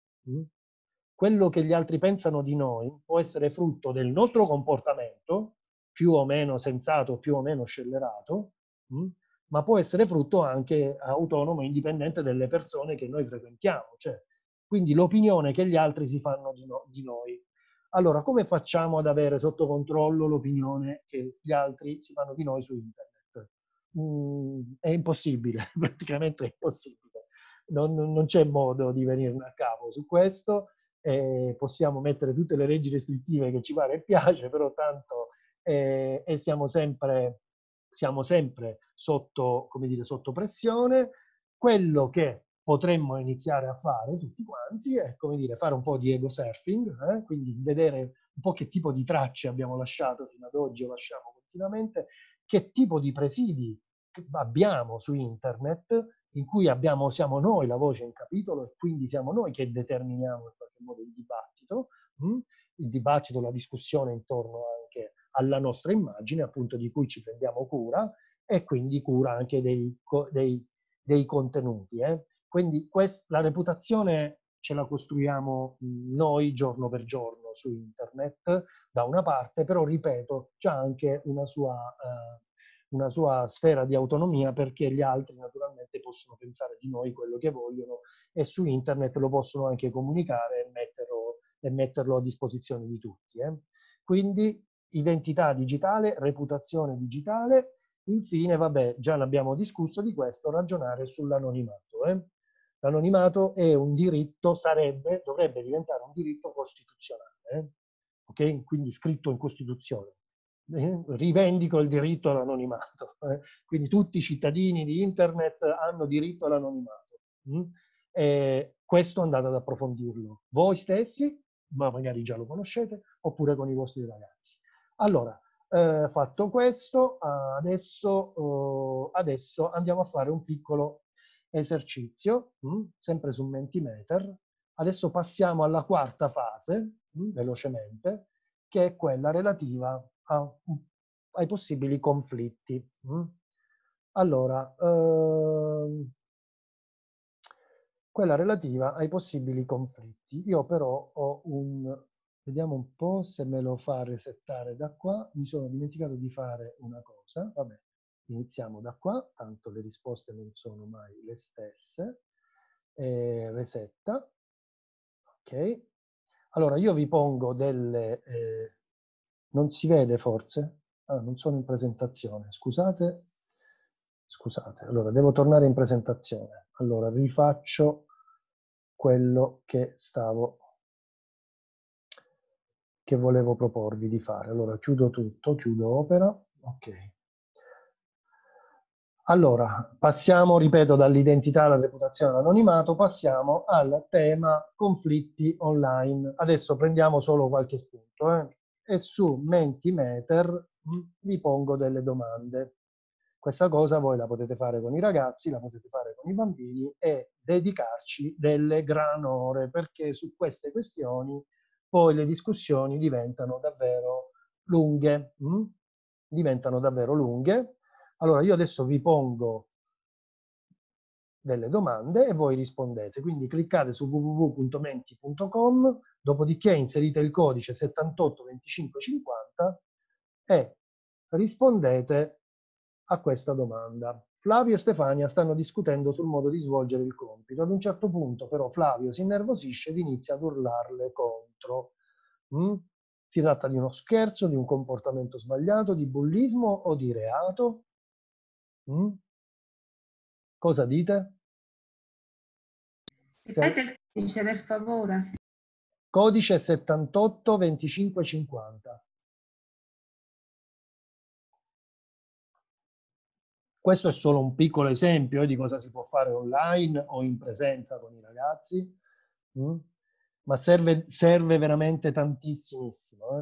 Quello che gli altri pensano di noi può essere frutto del nostro comportamento, più o meno sensato, più o meno scellerato, ma può essere frutto anche autonomo e indipendente delle persone che noi frequentiamo. Cioè, quindi l'opinione che gli altri si fanno di, no, di noi. Allora, come facciamo ad avere sotto controllo l'opinione che gli altri si fanno di noi su internet? Mm, è impossibile, praticamente è impossibile. Non, non c'è modo di venirne a capo su questo. Eh, possiamo mettere tutte le leggi restrittive che ci pare e piace, però tanto eh, e siamo sempre, siamo sempre sotto, come dire, sotto pressione. Quello che potremmo iniziare a fare tutti quanti è, come dire, fare un po' di ego surfing, eh? Quindi vedere un po' che tipo di tracce abbiamo lasciato fino ad oggi o lasciamo continuamente, che tipo di presidi abbiamo su internet, in cui abbiamo, siamo noi la voce in capitolo e quindi siamo noi che determiniamo in qualche modo il dibattito, mh? il dibattito, la discussione intorno anche alla nostra immagine, appunto di cui ci prendiamo cura, e quindi cura anche dei, dei, dei contenuti. Eh? Quindi quest, la reputazione ce la costruiamo noi giorno per giorno su internet, da una parte, però ripeto, c'è anche una sua, eh, una sua sfera di autonomia, perché gli altri naturalmente possono pensare di noi quello che vogliono e su internet lo possono anche comunicare e metterlo, e metterlo a disposizione di tutti. Eh? Quindi identità digitale, reputazione digitale. Infine, vabbè, già l'abbiamo discusso di questo, ragionare sull'anonimato. Eh? L'anonimato è un diritto, sarebbe, dovrebbe diventare un diritto costituzionale, eh? Ok? Quindi scritto in Costituzione. Eh? Rivendico il diritto all'anonimato. Eh? Quindi tutti i cittadini di internet hanno diritto all'anonimato. Mm? E questo andate ad approfondirlo voi stessi, ma magari già lo conoscete, oppure con i vostri ragazzi. Allora, eh, fatto questo, adesso, eh, adesso andiamo a fare un piccolo esercizio, mh, sempre su Mentimeter. Adesso passiamo alla quarta fase, mh, velocemente, che è quella relativa a, ai possibili conflitti. Mh. Allora, ehm, quella relativa ai possibili conflitti. Io però ho un... Vediamo un po' se me lo fa resettare da qua. Mi sono dimenticato di fare una cosa. Vabbè, iniziamo da qua, tanto le risposte non sono mai le stesse. Eh, resetta. Ok. Allora, io vi pongo delle... Eh, non si vede forse? Ah, non sono in presentazione. Scusate. Scusate. Allora, devo tornare in presentazione. Allora, rifaccio quello che stavo, che volevo proporvi di fare. Allora, chiudo tutto, chiudo opera. Ok. Allora, passiamo, ripeto, dall'identità alla reputazione all'anonimato, passiamo al tema conflitti online. Adesso prendiamo solo qualche spunto, eh? E su Mentimeter mh, vi pongo delle domande. Questa cosa voi la potete fare con i ragazzi, la potete fare con i bambini e dedicarci delle gran ore, perché su queste questioni poi le discussioni diventano davvero lunghe. Mh? Diventano davvero lunghe. Allora, io adesso vi pongo delle domande e voi rispondete. Quindi cliccate su w w w punto menti punto com, dopodiché inserite il codice settantotto venticinque cinquanta e rispondete a questa domanda. Flavio e Stefania stanno discutendo sul modo di svolgere il compito. Ad un certo punto però Flavio si innervosisce ed inizia ad urlarle contro. Mm? Si tratta di uno scherzo, di un comportamento sbagliato, di bullismo o di reato? Mm? Cosa dite? Ripete il codice, per favore. Codice settantotto venticinque cinquanta. Questo è solo un piccolo esempio eh, di cosa si può fare online o in presenza con i ragazzi, mm? Ma serve, serve veramente tantissimissimo, eh?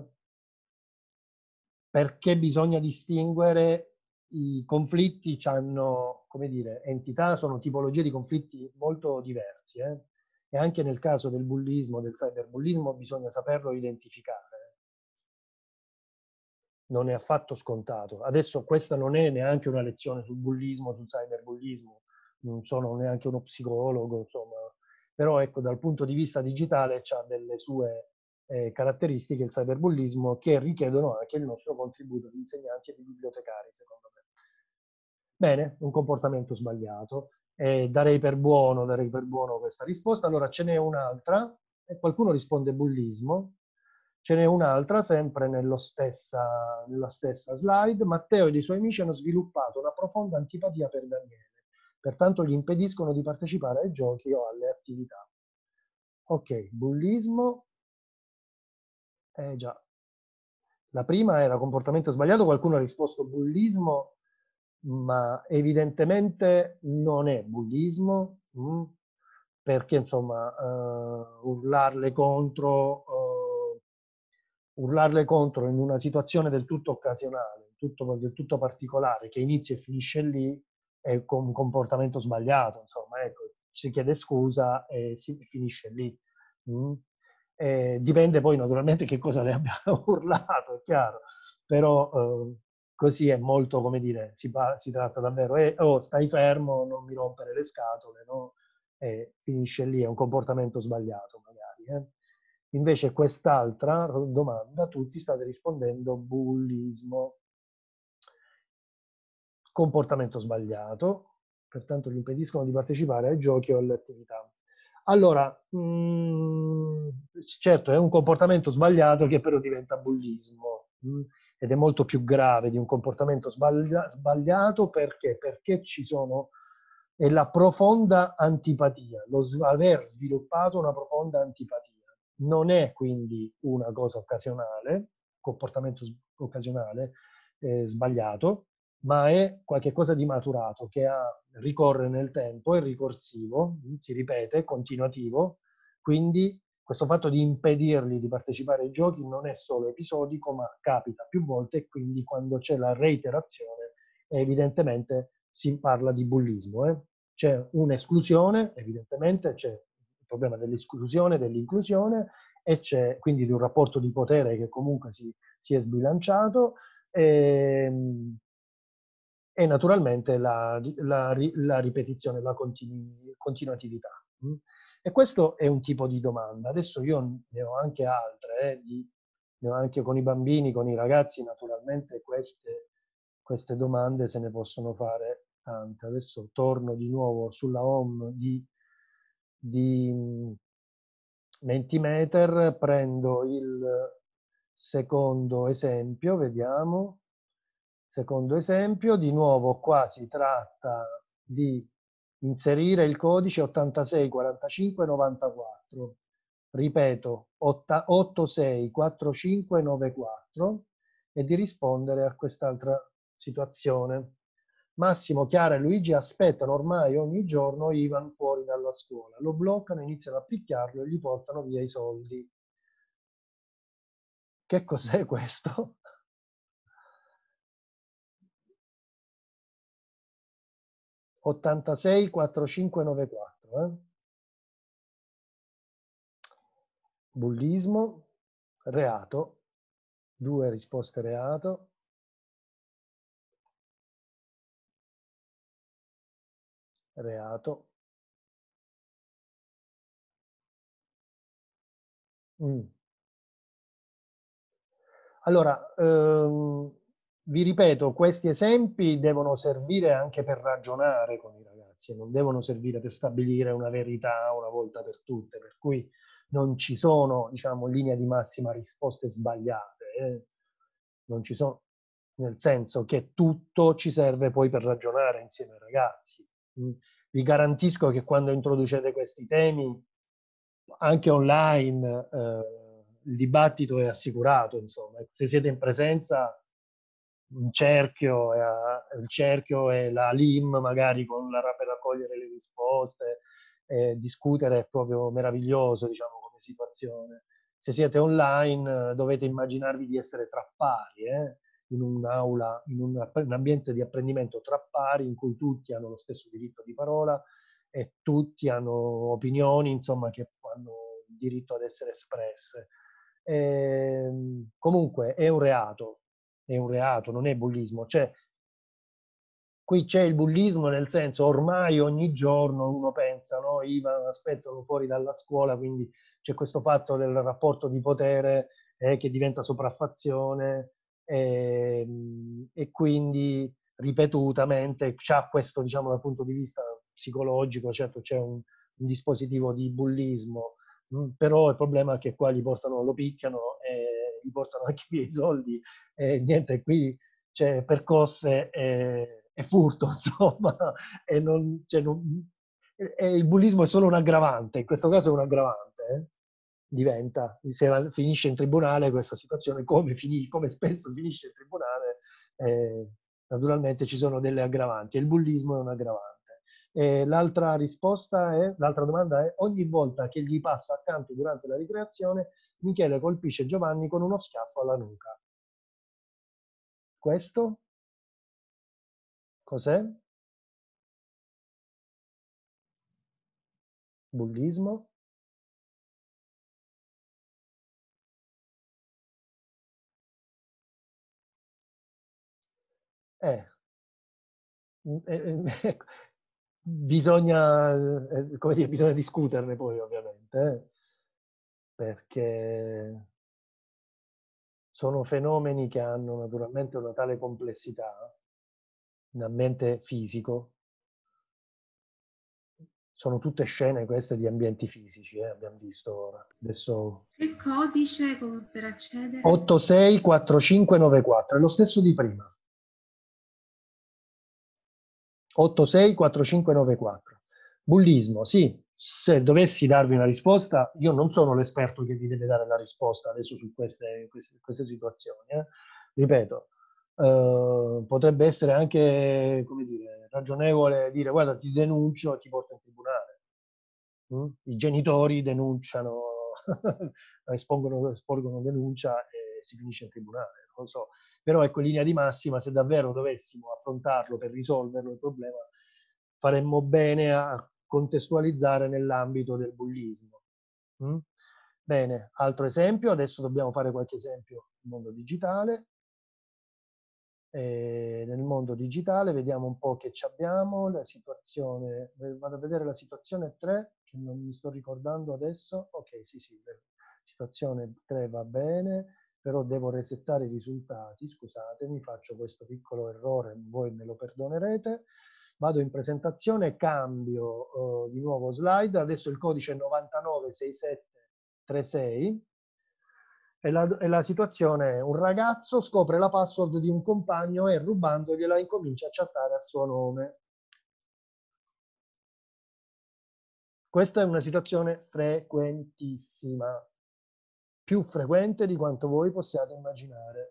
Perché bisogna distinguere i conflitti, hanno, come dire, entità, sono tipologie di conflitti molto diversi, eh? E anche nel caso del bullismo, del cyberbullismo, bisogna saperlo identificare. non è affatto scontato. Adesso questa non è neanche una lezione sul bullismo, sul cyberbullismo, non sono neanche uno psicologo, insomma, però ecco, dal punto di vista digitale c'ha delle sue eh, caratteristiche il cyberbullismo che richiedono anche il nostro contributo di insegnanti e di bibliotecari, secondo me. Bene, un comportamento sbagliato. Eh, darei per buono, darei per buono questa risposta. Allora ce n'è un'altra, e qualcuno risponde bullismo. Ce n'è un'altra, sempre nello stessa, nella stessa slide. Matteo ed i suoi amici hanno sviluppato una profonda antipatia per Daniele, pertanto gli impediscono di partecipare ai giochi o alle attività. Ok, bullismo. Eh già. La prima era comportamento sbagliato, qualcuno ha risposto bullismo, ma evidentemente non è bullismo, mh, perché insomma uh, urlarle contro, uh, urlarle contro in una situazione del tutto occasionale, tutto, del tutto particolare, che inizia e finisce lì, è un comportamento sbagliato, insomma, ecco, si chiede scusa e si finisce lì. Mh. Eh, dipende poi naturalmente che cosa le abbiamo urlato, è chiaro, però eh, così è molto, come dire, si, si tratta davvero, eh, oh, stai fermo, non mi rompere le scatole, no? E finisce lì, è un comportamento sbagliato magari. Eh? Invece quest'altra domanda, tutti state rispondendo bullismo. Comportamento sbagliato, pertanto gli impediscono di partecipare ai giochi o alle attività. Allora, mh, certo, è un comportamento sbagliato che però diventa bullismo, mh, ed è molto più grave di un comportamento sbaglia sbagliato perché? Perché ci sono, è la profonda antipatia, lo aver sviluppato una profonda antipatia. Non è quindi una cosa occasionale, comportamento occasionale, eh, sbagliato, ma è qualcosa di maturato, che ha, ricorre nel tempo, è ricorsivo, si ripete, è continuativo, quindi questo fatto di impedirgli di partecipare ai giochi non è solo episodico, ma capita più volte e quindi quando c'è la reiterazione evidentemente si parla di bullismo. Eh? C'è un'esclusione, evidentemente c'è il problema dell'esclusione, dell'inclusione e c'è quindi di un rapporto di potere che comunque si, si è sbilanciato. E, e naturalmente la, la, la ripetizione, la continu, continuatività. E questo è un tipo di domanda. Adesso io ne ho anche altre, eh, di, ne ho anche con i bambini, con i ragazzi, naturalmente queste, queste domande se ne possono fare tante. Adesso torno di nuovo sulla home di, di Mentimeter, prendo il secondo esempio, vediamo. Secondo esempio, di nuovo qua si tratta di inserire il codice ottantasei quarantacinque novantaquattro. Ripeto, ottantasei quarantacinque novantaquattro e di rispondere a quest'altra situazione. Massimo, Chiara e Luigi aspettano ormai ogni giorno Ivan fuori dalla scuola. Lo bloccano, iniziano a picchiarlo e gli portano via i soldi. Che cos'è questo? ottantasei quarantacinque novantaquattro. Eh? Bullismo, reato, due risposte reato. Reato. Mm. Allora, ehm, vi ripeto, questi esempi devono servire anche per ragionare con i ragazzi, non devono servire per stabilire una verità una volta per tutte, per cui non ci sono, diciamo, in linea di massima risposte sbagliate, eh? Non ci sono, nel senso che tutto ci serve poi per ragionare insieme ai ragazzi. Mm. Vi garantisco che quando introducete questi temi, anche online, eh, il dibattito è assicurato, insomma. Se siete in presenza, un cerchio, eh, il cerchio e la L I M magari con la, per raccogliere le risposte, eh, discutere è proprio meraviglioso, diciamo, come situazione. Se siete online, dovete immaginarvi di essere tra pari, eh, in un'aula, in un, un ambiente di apprendimento tra pari in cui tutti hanno lo stesso diritto di parola e tutti hanno opinioni, insomma, che hanno il diritto ad essere espresse. E, comunque è un reato, è un reato, non è bullismo. Cioè, qui c'è il bullismo nel senso ormai ogni giorno uno pensa, no, Ivan aspettano fuori dalla scuola, quindi c'è questo fatto del rapporto di potere eh, che diventa sopraffazione e, e quindi ripetutamente c'ha questo, diciamo, dal punto di vista psicologico, certo c'è un, un dispositivo di bullismo, mh, però il problema è che qua gli portano, lo picchiano e gli portano anche via i soldi e niente, qui c'è percosse e, e furto, insomma, e, non, cioè non, e, e il bullismo è solo un aggravante, in questo caso è un aggravante, eh? Diventa, se finisce in tribunale questa situazione, come, finì, come spesso finisce in tribunale, eh, naturalmente ci sono delle aggravanti, e il bullismo è un aggravante. E l'altra risposta è, l'altra domanda è, ogni volta che gli passa accanto durante la ricreazione, Michele colpisce Giovanni con uno schiaffo alla nuca. Questo cos'è? Bullismo? Eh, eh, eh, bisogna, eh, come dire, bisogna discuterne poi ovviamente, eh, perché sono fenomeni che hanno naturalmente una tale complessità, un ambiente fisico, sono tutte scene queste di ambienti fisici, eh, abbiamo visto ora. Adesso Che codice come per accedere? otto sei quattro cinque nove quattro, è lo stesso di prima. otto sei quattro cinque nove quattro. Bullismo, sì, se dovessi darvi una risposta, io non sono l'esperto che vi deve dare la risposta adesso su queste, queste, queste situazioni. Eh. Ripeto, eh, potrebbe essere anche, come dire, ragionevole dire guarda ti denuncio e ti porto in tribunale. Mm? I genitori denunciano, espongono, esporgono denuncia e si finisce in tribunale, non lo so. Però ecco, in linea di massima, se davvero dovessimo affrontarlo per risolverlo il problema, faremmo bene a contestualizzare nell'ambito del bullismo. Mm? Bene, altro esempio, adesso dobbiamo fare qualche esempio nel mondo digitale. E nel mondo digitale vediamo un po' che ci abbiamo, la situazione, vado a vedere la situazione tre, che non mi sto ricordando adesso, ok, sì, sì, situazione tre va bene, però devo resettare i risultati, scusatemi, faccio questo piccolo errore, voi me lo perdonerete. Vado in presentazione, cambio uh, di nuovo slide, adesso il codice è novantanove sessantasette trentasei. E la, e la situazione è: un ragazzo scopre la password di un compagno e rubandogliela incomincia a chattare a suo nome. Questa è una situazione frequentissima, più frequente di quanto voi possiate immaginare.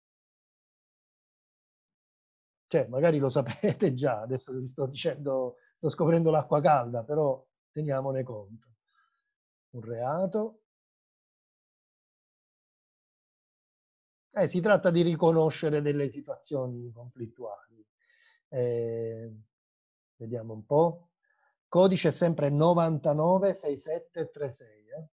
Cioè, magari lo sapete già, adesso vi sto dicendo, sto scoprendo l'acqua calda, però teniamone conto. Un reato. Eh, si tratta di riconoscere delle situazioni conflittuali. Eh, vediamo un po'. Codice è sempre novantanove sessantasette trentasei. Eh?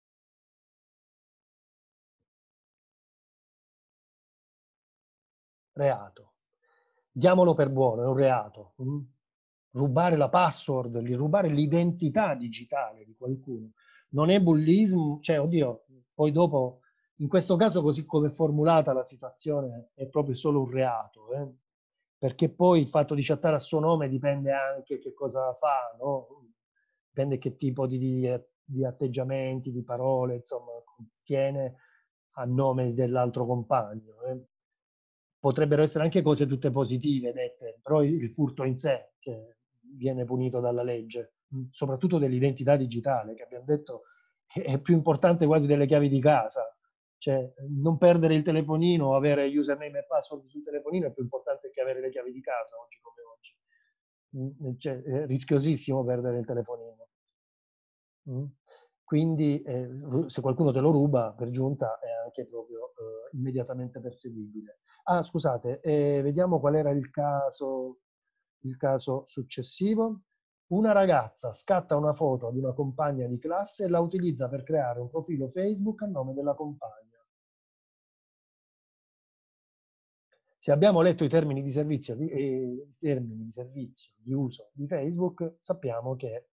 Reato. Diamolo per buono, è un reato. Mm? Rubare la password, rubare l'identità digitale di qualcuno. Non è bullismo, cioè, oddio, poi dopo, in questo caso, così come è formulata la situazione, è proprio solo un reato. Eh? Perché poi il fatto di chattare a suo nome dipende anche che cosa fa, no? Dipende che tipo di, di, di atteggiamenti, di parole, insomma, tiene a nome dell'altro compagno. Eh. Potrebbero essere anche cose tutte positive dette, però il furto in sé che viene punito dalla legge, soprattutto dell'identità digitale, che abbiamo detto è più importante quasi delle chiavi di casa. Cioè, non perdere il telefonino o avere username e password sul telefonino è più importante che avere le chiavi di casa oggi come oggi. Cioè, è rischiosissimo perdere il telefonino. Mm. Quindi eh, se qualcuno te lo ruba, per giunta è anche proprio eh, immediatamente perseguibile. Ah, scusate, eh, vediamo qual era il caso, il caso successivo. Una ragazza scatta una foto ad una compagna di classe e la utilizza per creare un profilo Facebook a nome della compagna. se abbiamo letto i termini di servizio, di, eh, i termini di servizio di uso di Facebook, sappiamo che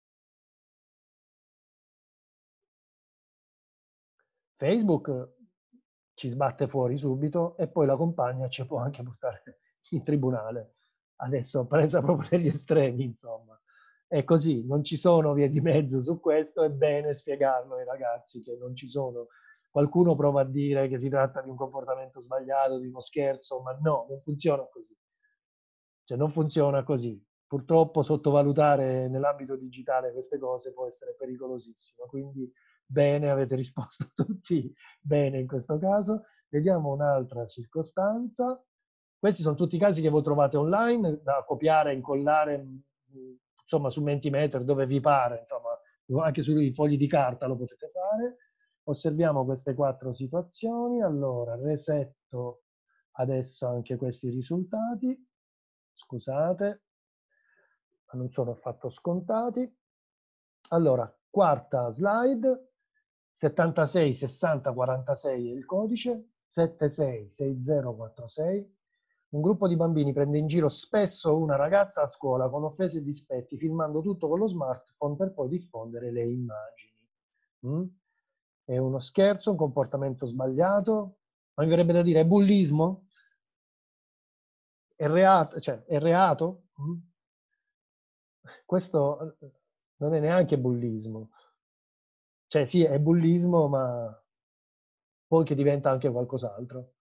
Facebook ci sbatte fuori subito e poi la compagna ci può anche portare in tribunale. Adesso presa proprio negli estremi, insomma. È così, non ci sono vie di mezzo su questo, è bene spiegarlo ai ragazzi che non ci sono. Qualcuno prova a dire che si tratta di un comportamento sbagliato, di uno scherzo, ma no, non funziona così. Cioè non funziona così. Purtroppo sottovalutare nell'ambito digitale queste cose può essere pericolosissimo, quindi bene, avete risposto tutti bene in questo caso. Vediamo un'altra circostanza. Questi sono tutti i casi che voi trovate online, da copiare, incollare, insomma, su Mentimeter, dove vi pare, insomma, anche sui fogli di carta lo potete fare. Osserviamo queste quattro situazioni. Allora, resetto adesso anche questi risultati. Scusate, ma non sono affatto scontati. Allora, quarta slide, settantasei sessanta quarantasei è il codice, settantasei sessanta quarantasei. Un gruppo di bambini prende in giro spesso una ragazza a scuola con offese e dispetti, filmando tutto con lo smartphone per poi diffondere le immagini. Mm? È uno scherzo, un comportamento sbagliato? Ma mi verrebbe da dire, è bullismo? È reato? Cioè, è reato? Mm? Questo non è neanche bullismo. Cioè sì, è bullismo, ma poi che diventa anche qualcos'altro.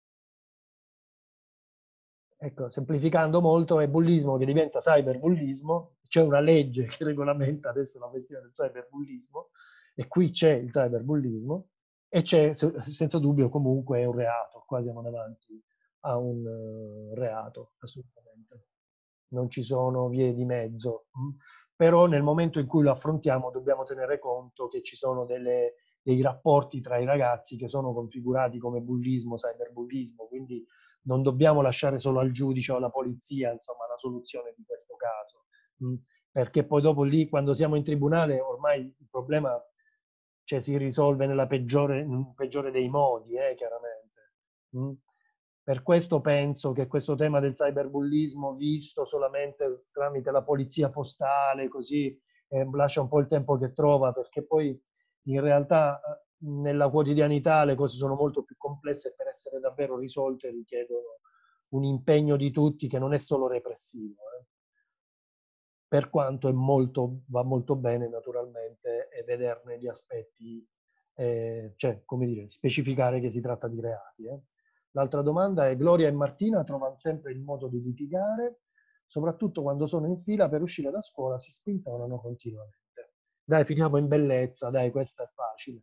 Ecco, semplificando molto, è bullismo che diventa cyberbullismo. C'è una legge che regolamenta adesso la questione del cyberbullismo, e qui c'è il cyberbullismo, e c'è, senza dubbio, comunque è un reato. Qua siamo davanti a un uh, reato, assolutamente. Non ci sono vie di mezzo. Mh? Però nel momento in cui lo affrontiamo dobbiamo tenere conto che ci sono delle, dei rapporti tra i ragazzi che sono configurati come bullismo, cyberbullismo, quindi non dobbiamo lasciare solo al giudice o alla polizia, insomma, la soluzione di questo caso. Mh? Perché poi dopo lì, quando siamo in tribunale, ormai il problema, cioè, si risolve nella peggiore, nel peggiore dei modi, eh, chiaramente. Mh? Per questo penso che questo tema del cyberbullismo, visto solamente tramite la polizia postale, così eh, lascia un po' il tempo che trova, perché poi in realtà nella quotidianità le cose sono molto più complesse e per essere davvero risolte richiedono un impegno di tutti che non è solo repressivo. Eh. Per quanto è molto, va molto bene naturalmente e vederne gli aspetti, eh, cioè come dire, specificare che si tratta di reati. Eh. L'altra domanda è: Gloria e Martina trovano sempre il modo di litigare, soprattutto quando sono in fila per uscire da scuola, si spintonano continuamente. Dai, finiamo in bellezza, dai, questa è facile.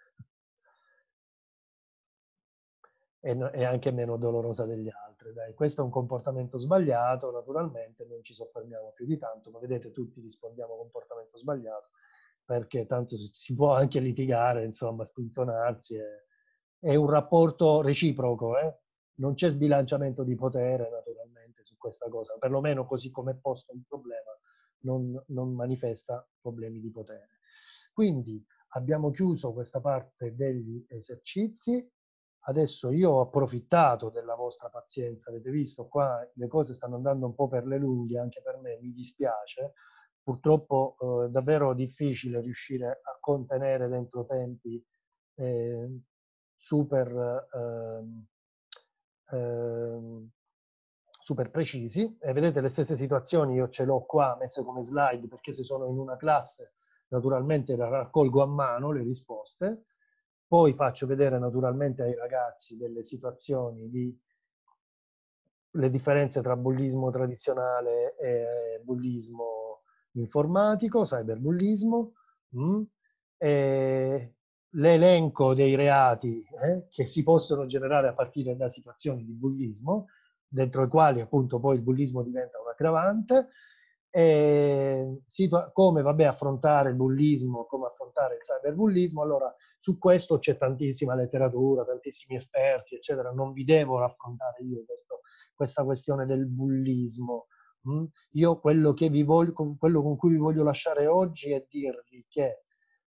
E, no, è anche meno dolorosa degli altri. Dai. Questo è un comportamento sbagliato, naturalmente, non ci soffermiamo più di tanto, ma vedete, tutti rispondiamo comportamento sbagliato, perché tanto si, si può anche litigare, insomma, spintonarsi. È, è un rapporto reciproco, eh? Non c'è sbilanciamento di potere, naturalmente, su questa cosa, perlomeno così come è posto il problema, non, non manifesta problemi di potere. Quindi abbiamo chiuso questa parte degli esercizi. Adesso io ho approfittato della vostra pazienza, avete visto qua le cose stanno andando un po' per le lunghe, anche per me, mi dispiace. Purtroppo eh, è davvero difficile riuscire a contenere dentro tempi eh, super, ehm, ehm, super precisi. E vedete le stesse situazioni io ce l'ho qua messe come slide, perché se sono in una classe naturalmente le raccolgo a mano le risposte. Poi faccio vedere naturalmente ai ragazzi delle situazioni di le differenze tra bullismo tradizionale e bullismo informatico, cyberbullismo, mh? E l'elenco dei reati eh, che si possono generare a partire da situazioni di bullismo, dentro i quali appunto poi il bullismo diventa un aggravante, e come vabbè, affrontare il bullismo, come affrontare il cyberbullismo. Allora, su questo c'è tantissima letteratura, tantissimi esperti, eccetera. Non vi devo raffrontare io questo, questa questione del bullismo. Mm? Io quello, che vi voglio, quello con cui vi voglio lasciare oggi è dirvi che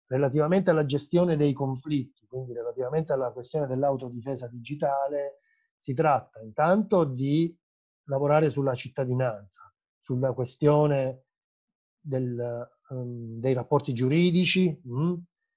relativamente alla gestione dei conflitti, quindi relativamente alla questione dell'autodifesa digitale, Si tratta intanto di lavorare sulla cittadinanza, sulla questione del, um, dei rapporti giuridici mh,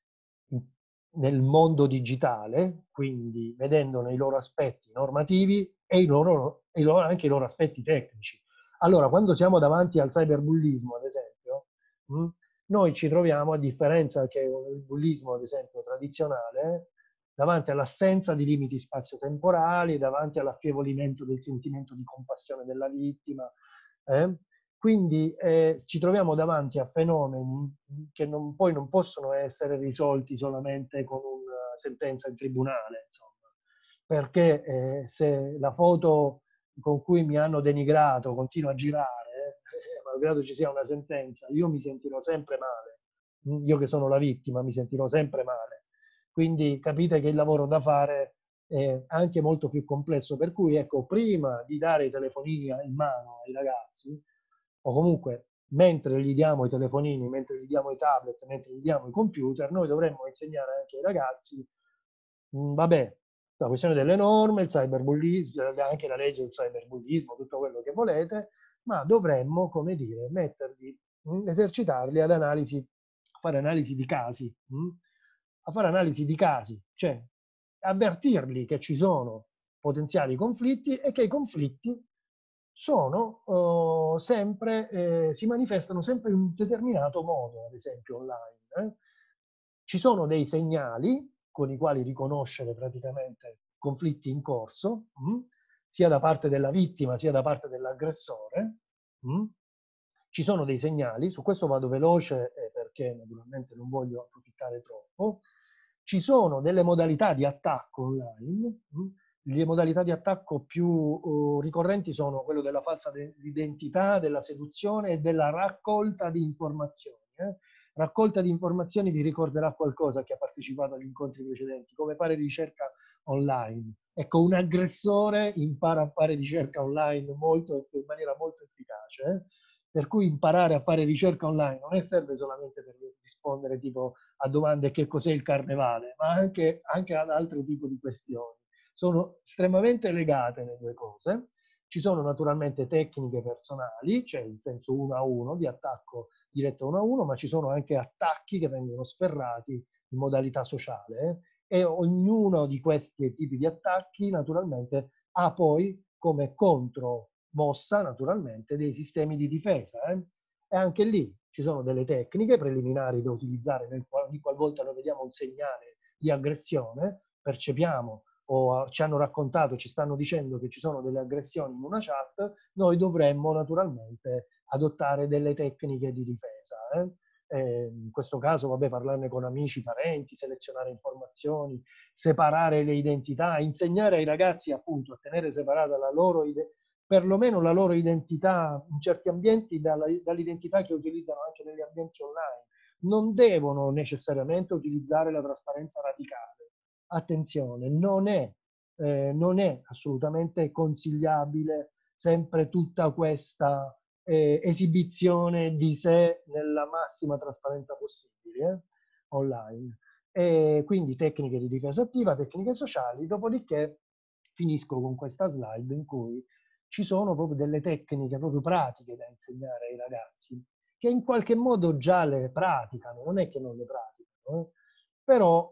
nel mondo digitale, quindi vedendo nei loro aspetti normativi e, i loro, e i loro, anche i loro aspetti tecnici. Allora, quando siamo davanti al cyberbullismo, ad esempio, mh, noi ci troviamo, a differenza che il bullismo, ad esempio, tradizionale, davanti all'assenza di limiti spazio-temporali, davanti all'affievolimento del sentimento di compassione della vittima. Eh? Quindi eh, ci troviamo davanti a fenomeni che non, poi non possono essere risolti solamente con una sentenza in tribunale, insomma. Perché eh, se la foto con cui mi hanno denigrato continua a girare, eh, malgrado ci sia una sentenza, io mi sentirò sempre male. Io che sono la vittima mi sentirò sempre male. Quindi capite che il lavoro da fare è anche molto più complesso, per cui ecco, prima di dare i telefonini in mano ai ragazzi, o comunque mentre gli diamo i telefonini, mentre gli diamo i tablet, mentre gli diamo i computer, noi dovremmo insegnare anche ai ragazzi, mh, vabbè, la questione delle norme, il cyberbullismo, anche la legge sul cyberbullismo, tutto quello che volete, ma dovremmo, come dire, metterli, mh, esercitarli ad analisi, a fare analisi di casi, mh? a fare analisi di casi, cioè avvertirli che ci sono potenziali conflitti e che i conflitti sono uh, sempre, eh, si manifestano sempre in un determinato modo, ad esempio online. Eh? Ci sono dei segnali con i quali riconoscere praticamente conflitti in corso, mh? sia da parte della vittima sia da parte dell'aggressore. Mh? Ci sono dei segnali, su questo vado veloce eh, perché naturalmente non voglio approfittare troppo. Ci sono delle modalità di attacco online. Mh? Le modalità di attacco più uh, ricorrenti sono quello della falsa identità, della seduzione e della raccolta di informazioni. Eh? Raccolta di informazioni vi ricorderà qualcosa che ha partecipato agli incontri precedenti, come fare ricerca online. Ecco, un aggressore impara a fare ricerca online molto, in maniera molto efficace. Eh? Per cui imparare a fare ricerca online non è serve solamente per rispondere tipo a domande che cos'è il carnevale, ma anche, anche ad altri tipi di questioni. Sono estremamente legate le due cose. Ci sono naturalmente tecniche personali, cioè in senso uno a uno, di attacco diretto uno a uno, ma ci sono anche attacchi che vengono sferrati in modalità sociale eh? E ognuno di questi tipi di attacchi naturalmente ha poi come contromossa naturalmente dei sistemi di difesa. Eh? E anche lì ci sono delle tecniche preliminari da utilizzare nel qual, ogni qualvolta noi vediamo un segnale di aggressione, percepiamo o ci hanno raccontato, ci stanno dicendo che ci sono delle aggressioni in una chat, noi dovremmo naturalmente adottare delle tecniche di difesa. Eh? Eh, in questo caso, vabbè, parlarne con amici, parenti, selezionare informazioni, separare le identità, insegnare ai ragazzi appunto a tenere separata la loro identità, perlomeno la loro identità in certi ambienti dall'identità che utilizzano anche negli ambienti online. Non devono necessariamente utilizzare la trasparenza radicale. Attenzione, non è, eh, non è assolutamente consigliabile sempre tutta questa eh, esibizione di sé nella massima trasparenza possibile eh, online. E quindi tecniche di difesa attiva, tecniche sociali, dopodiché finisco con questa slide in cui ci sono proprio delle tecniche proprio pratiche da insegnare ai ragazzi, che in qualche modo già le praticano, non è che non le praticano, eh? Però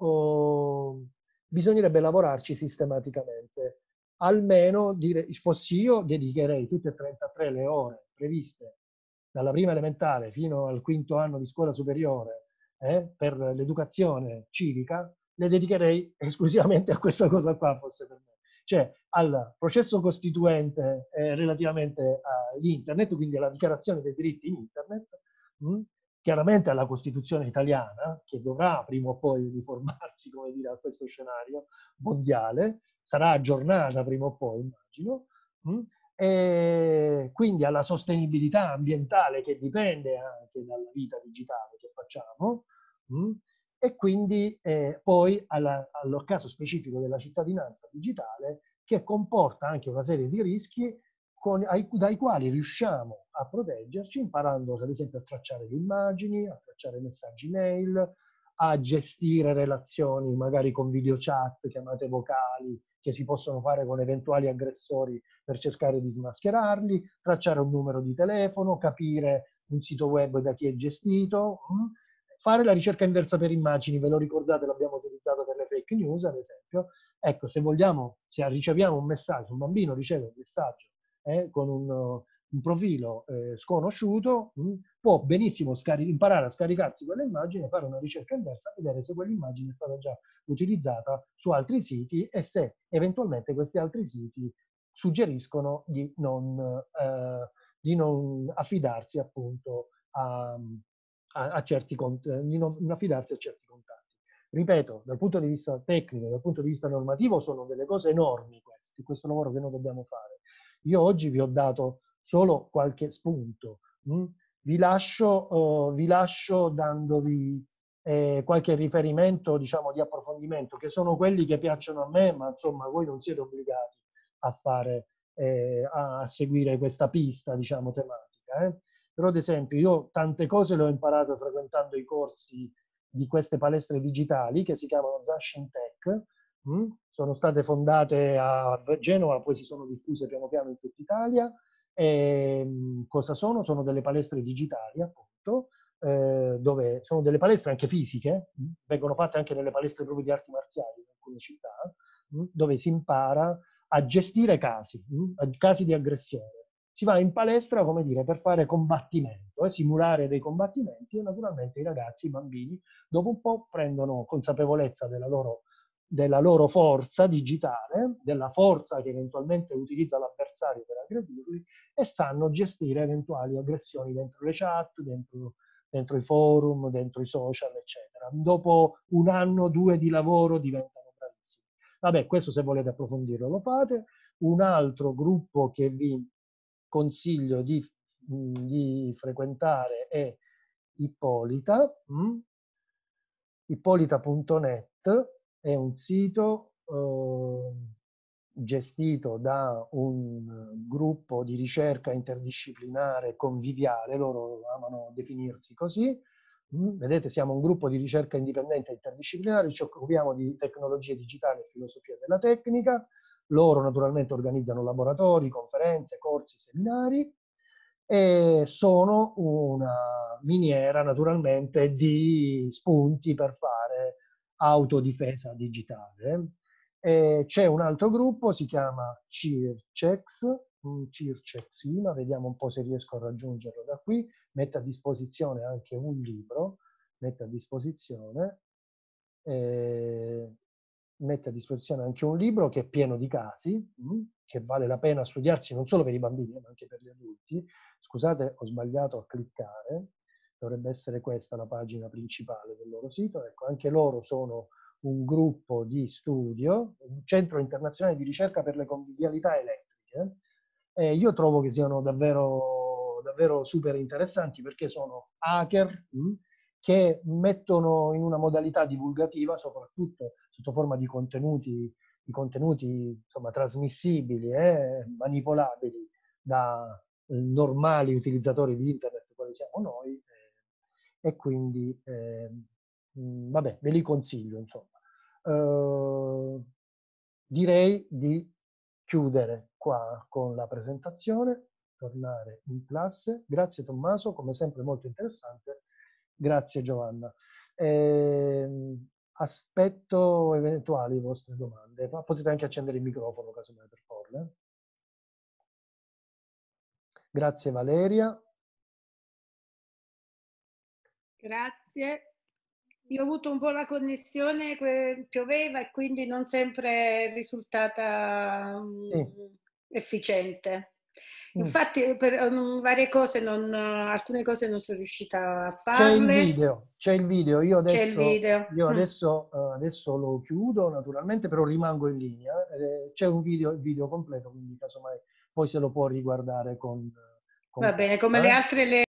oh, bisognerebbe lavorarci sistematicamente. Almeno, dire, fossi io, dedicherei tutte e trentatré le ore previste dalla prima elementare fino al quinto anno di scuola superiore eh, per l'educazione civica, le dedicherei esclusivamente a questa cosa qua, fosse per me. Cioè al processo costituente eh, relativamente all'internet, quindi alla dichiarazione dei diritti in internet, mh, chiaramente alla Costituzione italiana, che dovrà prima o poi riformarsi, come dire, a questo scenario mondiale, sarà aggiornata prima o poi, immagino, mh, e quindi alla sostenibilità ambientale che dipende anche dalla vita digitale che facciamo, mh, e quindi eh, poi alla, al caso specifico della cittadinanza digitale, che comporta anche una serie di rischi con, ai, dai quali riusciamo a proteggerci imparando ad esempio a tracciare le immagini, a tracciare messaggi mail, a gestire relazioni magari con video chat, chiamate vocali che si possono fare con eventuali aggressori per cercare di smascherarli, tracciare un numero di telefono, capire un sito web da chi è gestito, mh? Fare la ricerca inversa per immagini, ve lo ricordate, l'abbiamo utilizzato per le fake news, ad esempio. Ecco, se vogliamo, se riceviamo un messaggio, un bambino riceve un messaggio eh, con un, un profilo eh, sconosciuto, mh, può benissimo imparare a scaricarsi quelle immagini, fare una ricerca inversa, vedere se quell'immagine è stata già utilizzata su altri siti e se eventualmente questi altri siti suggeriscono di non, eh, di non affidarsi appunto a, a, a certi di non affidarsi a certi contatti. Ripeto, dal punto di vista tecnico, dal punto di vista normativo, sono delle cose enormi questi, questo lavoro che noi dobbiamo fare. Io oggi vi ho dato solo qualche spunto. Mh? Vi lascio, uh, vi lascio dandovi eh, qualche riferimento, diciamo, di approfondimento, che sono quelli che piacciono a me, ma insomma voi non siete obbligati a fare, eh, a seguire questa pista, diciamo, tematica. Eh? Però ad esempio io tante cose le ho imparate frequentando i corsi di queste palestre digitali che si chiamano Zashin Tech, mh? Sono state fondate a Genova, poi si sono diffuse piano piano in tutta Italia. E, mh, cosa sono? Sono delle palestre digitali, appunto, eh, dove sono delle palestre anche fisiche, mh? Vengono fatte anche nelle palestre proprio di arti marziali in alcune città, mh? Dove si impara a gestire casi, mh? casi di aggressione. Si va in palestra, come dire, per fare combattimento, eh, simulare dei combattimenti e naturalmente i ragazzi, i bambini, dopo un po' prendono consapevolezza della loro, della loro forza digitale, della forza che eventualmente utilizza l'avversario per aggredirli e sanno gestire eventuali aggressioni dentro le chat, dentro, dentro i forum, dentro i social, eccetera. Dopo un anno, due di lavoro diventano bravissimi. Vabbè, questo se volete approfondirlo lo fate. Un altro gruppo che vi consiglio di, di frequentare è Ippolita. Mh? Ippolita punto net è un sito eh, gestito da un gruppo di ricerca interdisciplinare conviviale, loro amano definirsi così. Mm, vedete, siamo un gruppo di ricerca indipendente interdisciplinare, ci occupiamo di tecnologie digitali e filosofia della tecnica. Loro naturalmente organizzano laboratori, conferenze, corsi, seminari e sono una miniera naturalmente di spunti per fare autodifesa digitale. C'è un altro gruppo, si chiama Circex, Circexina, vediamo un po' se riesco a raggiungerlo da qui, mette a disposizione anche un libro, mette a disposizione, eh, mette a disposizione anche un libro che è pieno di casi, mh, che vale la pena studiarsi non solo per i bambini, ma anche per gli adulti. Scusate, ho sbagliato a cliccare, dovrebbe essere questa la pagina principale del loro sito. Ecco, anche loro sono un gruppo di studio, un centro internazionale di ricerca per le convivialità elettriche. E io trovo che siano davvero, davvero super interessanti perché sono hacker mh, che mettono in una modalità divulgativa, soprattutto sotto forma di contenuti, di contenuti insomma, trasmissibili e eh, manipolabili da eh, normali utilizzatori di internet quali siamo noi, eh, e quindi eh, mh, vabbè, ve li consiglio, insomma. Uh, direi di chiudere qua con la presentazione, tornare in classe. Grazie Tommaso, come sempre molto interessante. Grazie Giovanna. Eh, aspetto eventuali vostre domande, ma potete anche accendere il microfono casomai per porle. Grazie Valeria. Grazie. Io ho avuto un po' la connessione, pioveva e quindi non sempre è risultata um, sì. efficiente. Infatti per um, varie cose, non, uh, alcune cose non sono riuscita a farle. C'è il video, c'è il video. Io adesso, c'è il video. Io adesso, mm. uh, adesso lo chiudo naturalmente, però rimango in linea. Eh, c'è un video, il video completo, quindi casomai poi se lo può riguardare con... con Va bene, come eh? le altre le